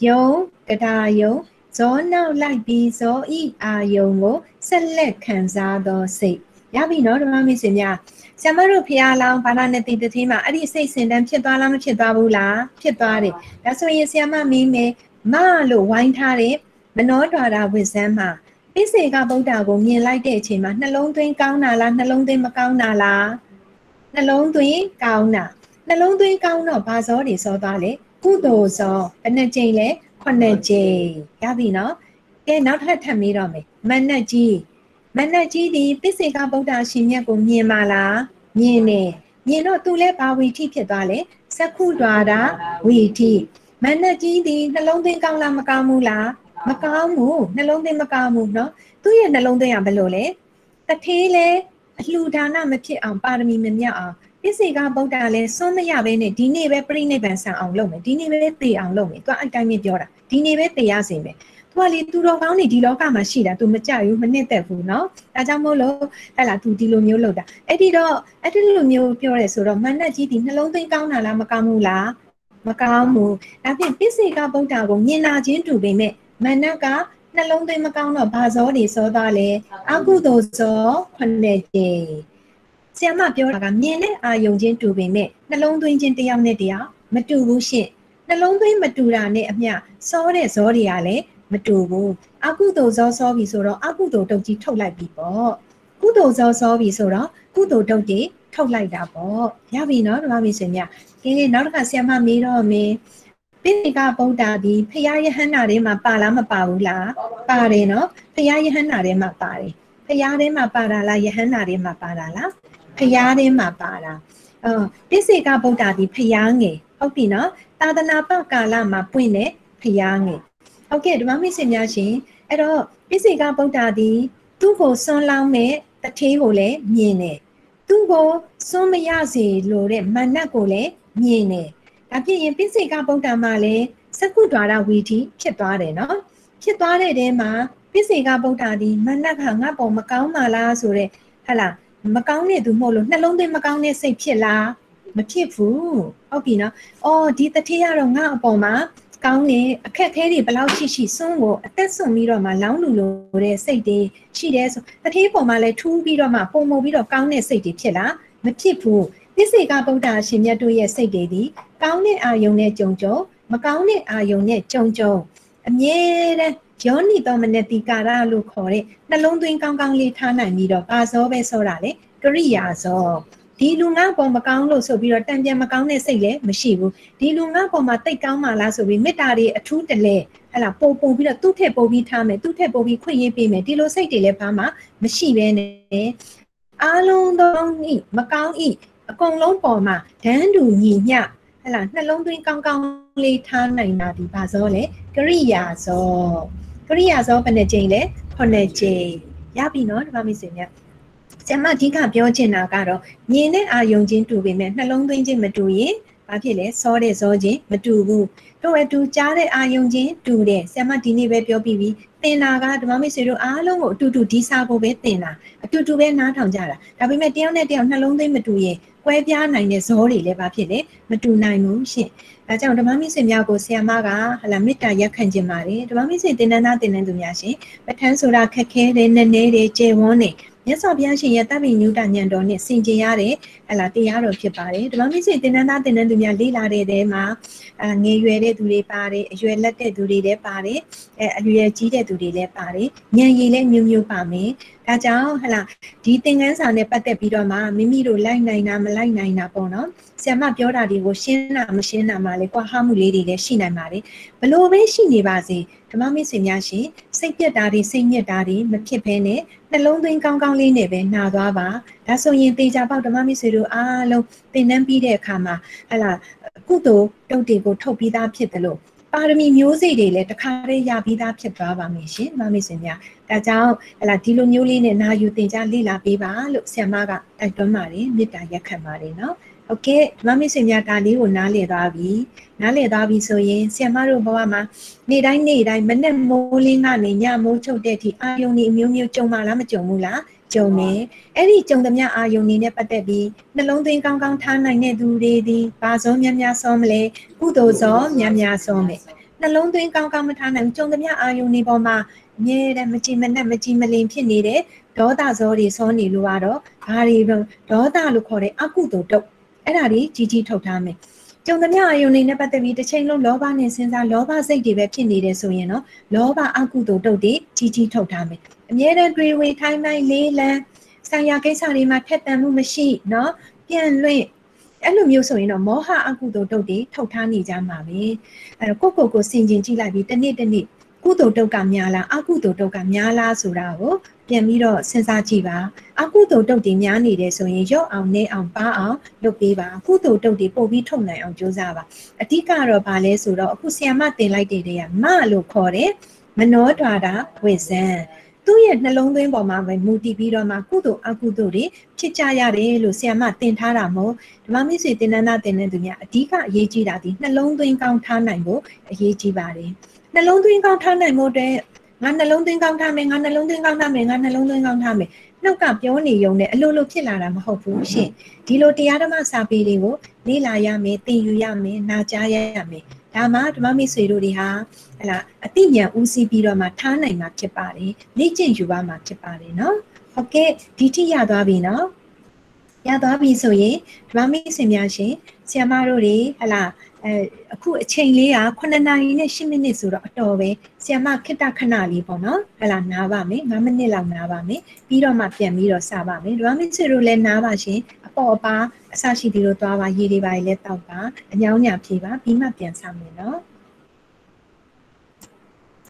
Yo Gadayo So now like be so I Ayongo Select Kanza Do Si Yabi no Mami Sinya Samaru Piala Bananati the Tima Adi say send them Chitala Chitabula Chitari That's why you see Yama Mime Ma Lu Wine Tari Manodwara with Zama ပိစေကဗုဒ္ဓကိုမြင်လိုက်တဲ့အချိန်မှာနှလုံးသွင်းကောင်းတာလားနှလုံးသွင်းမကောင်းတာလားနှလုံးသွင်းကောင်းတာနှလုံးသွင်းကောင်းတော့ဘာဇောတွေစောသွားလဲကုသိုလ်ဇောဘယ်နှကြိမ်လဲခုနှစ်ကြိမ်ရပြီနော်ကဲနောက်ထပ်ထပ်ပြီးတော့မယ်မနတ်ကြီးမနတ်ကြီးဒီပိစေကဗုဒ္ဓရှင်မြတ်ကိုမြင်ပါလားမြင်တယ်မြင်တော့သူလည်းဘာဝီထိဖြစ်သွားလဲစက္ခုဒွါဒဝီထိမနတ်ကြီးဒီနှလုံးသွင်းကောင်းလားမကောင်းဘူးလားမကောင်းဘူးနှလုံးသွင်းမကောင်းဘူးเนาะသူ့ရဲ့နှလုံးသွင်းရဘယ်လိုလဲတထေးလဲအလှူဒါနမဖြစ်အောင်ပါရမီမမြောက်အောင်ပိစေကဗုဒ္ဓလဲစွန့်မရဘဲနဲ့ဒီနေ့ပဲပြိဋိဘံဆံအောင်လုပ်မယ်ဒီနေ့ပဲသိအောင်လုပ်မယ်သူအဲ့တိုင်းပဲပြောတာဒီနေ့ပဲသိရစေမယ်သူကလေသူတော်ကောင်းနေဒီလောကမှာရှိတာသူမကြဘူးမနှစ်သက်ဘူးเนาะဒါကြောင့်မို့လို့ဟဲ့လားသူဒီလိုမျိုးလုပ်တာအဲ့ဒီတော့အဲ့ဒီလိုမျိုးပြောရဲဆိုတော့မနတ်ကြီးဒီနှလုံးသွင်းကောင်းတာလားမကောင်းဘူးလားမကောင်းဘူးဒါဖြင့်ပိစေကဗုဒ္ဓကိုမြင်နာချင်းတူပေမဲ့မနတ်ကနှလုံးသွင်းမကောင်းတော့ဘာဇောတွေစောသွားလဲအကုသိုလ်ဇောခုနှစ်ကြိမ်ဆရာမပြောတာကမြင်တဲ့အာယုံချင်းတူပေမဲ့နှလုံးသွင်းခြင်းတစ်ယောက်နဲ့တစ်ယောက်မတူဘူးရှင့်နှလုံးသွင်းမတူတာနဲ့အမျှစောတဲ့ဇောတွေကလည်းမတူဘူးအကုသိုလ်ဇောစောပြီဆိုတော့အကုသိုလ်တုတ်ကြီးထုတ်လိုက်ပြီပေါ့ကုသိုလ်ဇောစောပြီဆိုတော့ကုသိုလ်တုတ်ကြီးထုတ်လိုက်တာပေါ့ရပြီနော်ဓမ္မမိတ်ဆွေများကဲနောက်တစ်ခါဆရာမမေးတော့မင်းပိစိကဗုဒ္ဓဒီဖရာယဟန္တာထဲမှာပါလားမပါဘူးလားပါတယ်နော်ဖရာယဟန္တာထဲမှာပါတယ်ဖရာထဲမှာပါတာလားယဟန္တာထဲမှာပါတာလားဖရာထဲမှာပါတာအော်ပိစိကဗုဒ္ဓဒီဖရာငယ်ဟုတ်ပြီနော်သာသနာပကာလမှာပွင့်တဲ့ဖရာငယ်ဟုတ်ကဲ့ဓမ္မမိတ်ဆွေများရှင်အဲ့တော့ပိစိကဗုဒ္ဓဒီသူ့ကိုစွန့်လောင်းမဲ့တထေးကိုလည်းမြင်တယ်သူ့ကိုစွန့်မရစေလို့တဲ့မနတ်ကိုလည်းမြင်တယ်ဒါဖြစ်ရင်ပိစိကဗုဒ္ဓမှာလည်းစက္ခုဒွါရဝီထိဖြစ်သွားတယ်နော်ဖြစ်သွားတဲ့တဲမှာပိစိကဗုဒ္ဓဒီမနတ်ကငါ့ပေါ်မကောင်းပါလားဆိုတဲ့ဟဲ့လားမကောင်းတဲ့သူမဟုတ်လို့နှလုံးသွင်းမကောင်းတဲ့စိတ်ဖြစ်လားမဖြစ်ဘူးဟုတ်ပြီနော်အော်ဒီတထေးကတော့ငါ့အပေါ်မှာကောင်းနေအခက်ခဲတွေဘယ်လောက်ရှိရှိစွန်းကိုအသက်ဆွန်ပြီးတော့မှလောင်းလူလိုတဲ့စိတ်တွေရှိတယ်ဆိုတထေးပေါ်မှာလည်းထူးပြီးတော့မှပုံမပြီးတော့ကောင်းတဲ့စိတ်တွေဖြစ်လားမဖြစ်ဘူးပိစိကဗုဒ္ဓရှင်မြတ်တို့ရဲ့စိတ်တွေဒီကောင်းတဲ့အာယုံနဲ့ကြုံကြုံမကောင်းတဲ့အာယုံနဲ့ကြုံကြုံအမြဲတမ်းယောနိတော်မနတိကာရလို့ခေါ်တဲ့နှလုံးသွင်းကောင်းကောင်းလေးထားနိုင်ပြီးတော့ပါဇောပဲဆိုတာလေကရိယာဇောဒီလူငါပေါ်မကောင်းလို့ဆိုပြီးတော့တံပြန်မကောင်းတဲ့စိတ်လည်းမရှိဘူးဒီလူငါပေါ်မှာတိတ်ကောင်းမှလားဆိုပြီးမေတ္တာတွေအထူးတလဲဟဲ့လားပုံပုံပြီးတော့သူ့ထက်ပုံပြီးထားမယ်သူ့ထက်ပုံပြီးခွင့်ရေးပေးမယ်ဒီလိုစိတ်တွေလည်းဘာမှမရှိဘဲနဲ့အားလုံးသောဤမကောင်းဤအကုန်လုံးပေါ်မှာဒန်းတူညီမျှဟဲ့လားနှလုံးသွင်းကောင်းကောင်းလေးထားနိုင်တာဒီပါဇောလေကရိယာဇောကရိယာဇောဘယ်နှကြိမ်လဲခုနှစ်ကြိမ်ရပြီနော်ဒီမှာမိတ်ဆွေများဆရာမအဓိကပြောချင်တာကတော့မြင်တဲ့အာယုံချင်းတူပေမဲ့နှလုံးသွင်းခြင်းမတူရင်ဘာဖြစ်လဲစောတဲ့ဇောချင်းမတူဘူးတို့အတူကြားတဲ့အာယုံချင်းတူတယ်ဆရာမဒီနေ့ပဲပြောပြီးပြီသင်တာကဓမ္မမိတ်ဆွေတို့အားလုံးကိုအတူတူဒီစာကိုပဲသင်တာအတူတူပဲနားထောင်ကြတာဒါပေမဲ့တယောက်နဲ့တယောက်နှလုံးသွင်းမတူရင်ကွဲပြားနိုင်တဲ့ဇောတွေလည်းဘာဖြစ်လဲမတူနိုင်ဘူးရှင်ဒါကြောင့်ဓမ္မမိတ်ဆွေများကိုဆရာမကဟလာမေတ္တာရက်ခံခြင်းပါတယ်ဓမ္မမိတ်ဆွေတင်နန်းသားတင်နန်းသူများရှင်ပဋ္ဌာန်းဆိုတာခက်ခဲတယ်နည်းနည်းတယ်ကျေဝန်းတယ်မြတ်စွာဘုရားရှင်ရဲ့တပ်ပိညုတဉာဏ်တော်နဲ့ဆင်ခြင်ရတဲ့ဟလာတရားတော်ဖြစ်ပါတယ်ဓမ္မမိတ်ဆွေတင်နန်းသားတင်နန်းသူများလေ့လာတဲ့တဲမှာအငယ်ရွယ်တဲ့သူတွေပါတယ်အရွယ်လက်တဲ့သူတွေလည်းပါတယ်အဲအရွယ်ကြီးတဲ့သူတွေလည်းပါတယ်ဉာဏ်ရည်လည်းမျိုးမျိုးပါမယ်ဒါကြောင့်ဟလာဒီသင်ခန်းစာနဲ့ပတ်သက်ပြီးတော့မှမိမိတို့လိုက်နိုင်တာမလိုက်နိုင်တာပေါ့နော်ဆရာမပြောတာတွေကိုရှင်းတာမရှင်းတာမှလည်းကွာဟမှုလေးတွေလည်းရှိနိုင်ပါတယ်ဘလို့ပဲရှိနေပါစေဓမ္မမိတ်ဆွေများရှင်စိတ်ပြတ်တာတွေစိတ်ညစ်တာတွေမဖြစ်ဘဲနဲ့နှလုံးသွင်းကောင်းကောင်းလေးနဲ့ပဲနှာသွားပါဒါဆိုရင်တေချာပေါက်ဓမ္မမိတ်ဆွေတို့အားလုံးသင်တန်းပြီးတဲ့အခါမှာဟလာကုသိုလ်တုတ်တွေကိုထုတ်ပြီးသားဖြစ်တယ်လို့ပါရမီမျိုးစေ့တွေလည်းတခါတည်းရပြီးသားဖြစ်သွားပါမယ်ရှင်ဓမ္မမိတ်ဆွေများဒါကြောင့်ဟလာဒီလိုမျိုးလေးနဲ့နာယူသင်ကြားလေ့လာပေးပါလို့ဆရာမကတိုက်တွန်းပါတယ်မေတ္တာရက်ခံပါတယ်နော်ဟုတ်ကဲ့ဓမ္မမိတ်ဆွေများဒါလေးကိုနားလည်သွားပြီနားလည်သွားပြီဆိုရင်ဆရာမတို့ဘဝမှာနေ့တိုင်းနေ့တိုင်းမနဲ့မိုးလင်းကနေညမိုးချုပ်တဲ့အထိအာယုန်ဒီအမျိုးမျိုးကြုံပါလားမကြုံဘူးလားကြုံတယ်အဲ့ဒီကြုံသမျှအာယုန်နေနဲ့ပတ်သက်ပြီးနှလုံးသွင်းကောင်းကောင်းထားနိုင်တဲ့သူတွေဒီဘာစောများများစောမလဲကုသိုလ်စောများများစောမယ်နှလုံးသွင်းကောင်းကောင်းမထားနိုင်ကြုံသမျှအာယုန်နေပေါ်မှာအမြဲတမ်းမကြည်မနဲ့မကြည်မလင်ဖြစ်နေတဲ့ဒေါသဇောတွေစောနေလို့ကတော့ဘာတွေဒေါသလို့ခေါ်တဲ့အကုသိုလ်တုတ်အဲ့ဒါတွေကြီးကြီးထုတ်ထားမယ်ကြုံသမျှအာယုန်နေနဲ့ပတ်သက်ပြီးတစ်ချိန်လုံးလောဘနဲ့စဉ်းစားလောဘစိတ်တွေပဲဖြစ်နေတယ်ဆိုရင်တော့လောဘအကုသိုလ်တုတ်တွေကြီးကြီးထုတ်ထားမယ်အမြဲတမ်းတွေးဝေထိုင်းတိုင်းလေးလံဆိုင်ရာကိစ္စတွေမှာထက်သန်မှုမရှိเนาะပြန်လွင့်အဲ့လိုမျိုးဆိုရင်တော့မောဟအကုသိုလ်တုတ်တွေထုတ်ထားနေကြမှာပဲအဲ့တော့ကိုယ့်ကိုယ်ကိုဆင်ခြင်ကြည့်လိုက်ပြီးတစ်နေ့တစ်နေ့ကုသိုလ်တုတ်ကများလားအကုသိုလ်တုတ်ကများလားဆိုတာကိုပြန်ပြီးတော့စဉ်းစားကြည့်ပါအကုသိုလ်တုတ်တွေများနေတယ်ဆိုရင်ရော့အောင်နေအောင်ပါအောင်လုပ်ပေးပါကုသိုလ်တုတ်တွေပို့ပြီးထုတ်နိုင်အောင်ကြိုးစားပါအဓိကတော့ဗာလဲဆိုတော့အခုဆီယမတင်လိုက်တဲ့တွေကမလို့ခေါ်တယ်မနောဒွါတာဝိဇံသူ့ရဲ့နှလုံးသွင်းပေါ်မှာပဲမူတည်ပြီးတော့မှကုသိုလ်အကုသိုလ်တွေဖြစ်ကြရတယ်လို့ဆီယမတင်ထားတာမို့ဓမ္မမိတ်ဆွေတင်နန္ဒတင်တဲ့သူများအဓိကအရေးကြီးတာဒီနှလုံးသွင်းကောင်းထားနိုင်ဖို့အရေးကြီးပါတယ်နှလုံးသွင်းကောင်းထားနိုင်ဖို့အတွက်ငါနှလုံးသွင်းကောင်းထားမယ်ငါနှလုံးသွင်းကောင်းထားမယ်ငါနှလုံးသွင်းကောင်းထားမယ်နှုတ်ကပြောနေရုံနဲ့အလိုလိုဖြစ်လာတာမဟုတ်ဘူးရှင်ဒီလိုတရားဓမ္မစာပေတွေကိုလေ့လာရမယ်သင်ယူရမယ်နာကြားရမယ်ဒါမှဓမ္မမိတ်ဆွေတို့တွေဟာဟလာအသိဉာဏ်ဦးစီးပြီးတော့မှထားနိုင်မှာဖြစ်ပါတယ်လေ့ကျင့်ယူပါမှာဖြစ်ပါတယ်เนาะဟုတ်ကဲ့ဒီထိရသွားပြီเนาะရသွားပြီဆိုရင်ဓမ္မမိတ်ဆွေများရှင်ဆရာမတို့တွေဟလာအဲအခုအချိန်လေးကခုနှစ်နာရီနဲ့ရှစ်မိနစ်ဆိုတော့အတော်ပဲဆရာမခိတ္တခဏလေးပေါ့နော်ဟလာနားပါမယ်ငါးမိနစ်လောက်နားပါမယ်ပြီးတော့မှပြန်ပြီးတော့စပါမယ်ဓမ္မမိတ်ဆွေတို့လည်းနားပါရှင်အပေါ်အပါအစရှိသည်တို့သွားပါရေးလေးပါလေးလည်းတောက်ပါအညောင်းညာဖြေပါပြီးမှပြန်စမယ်နော်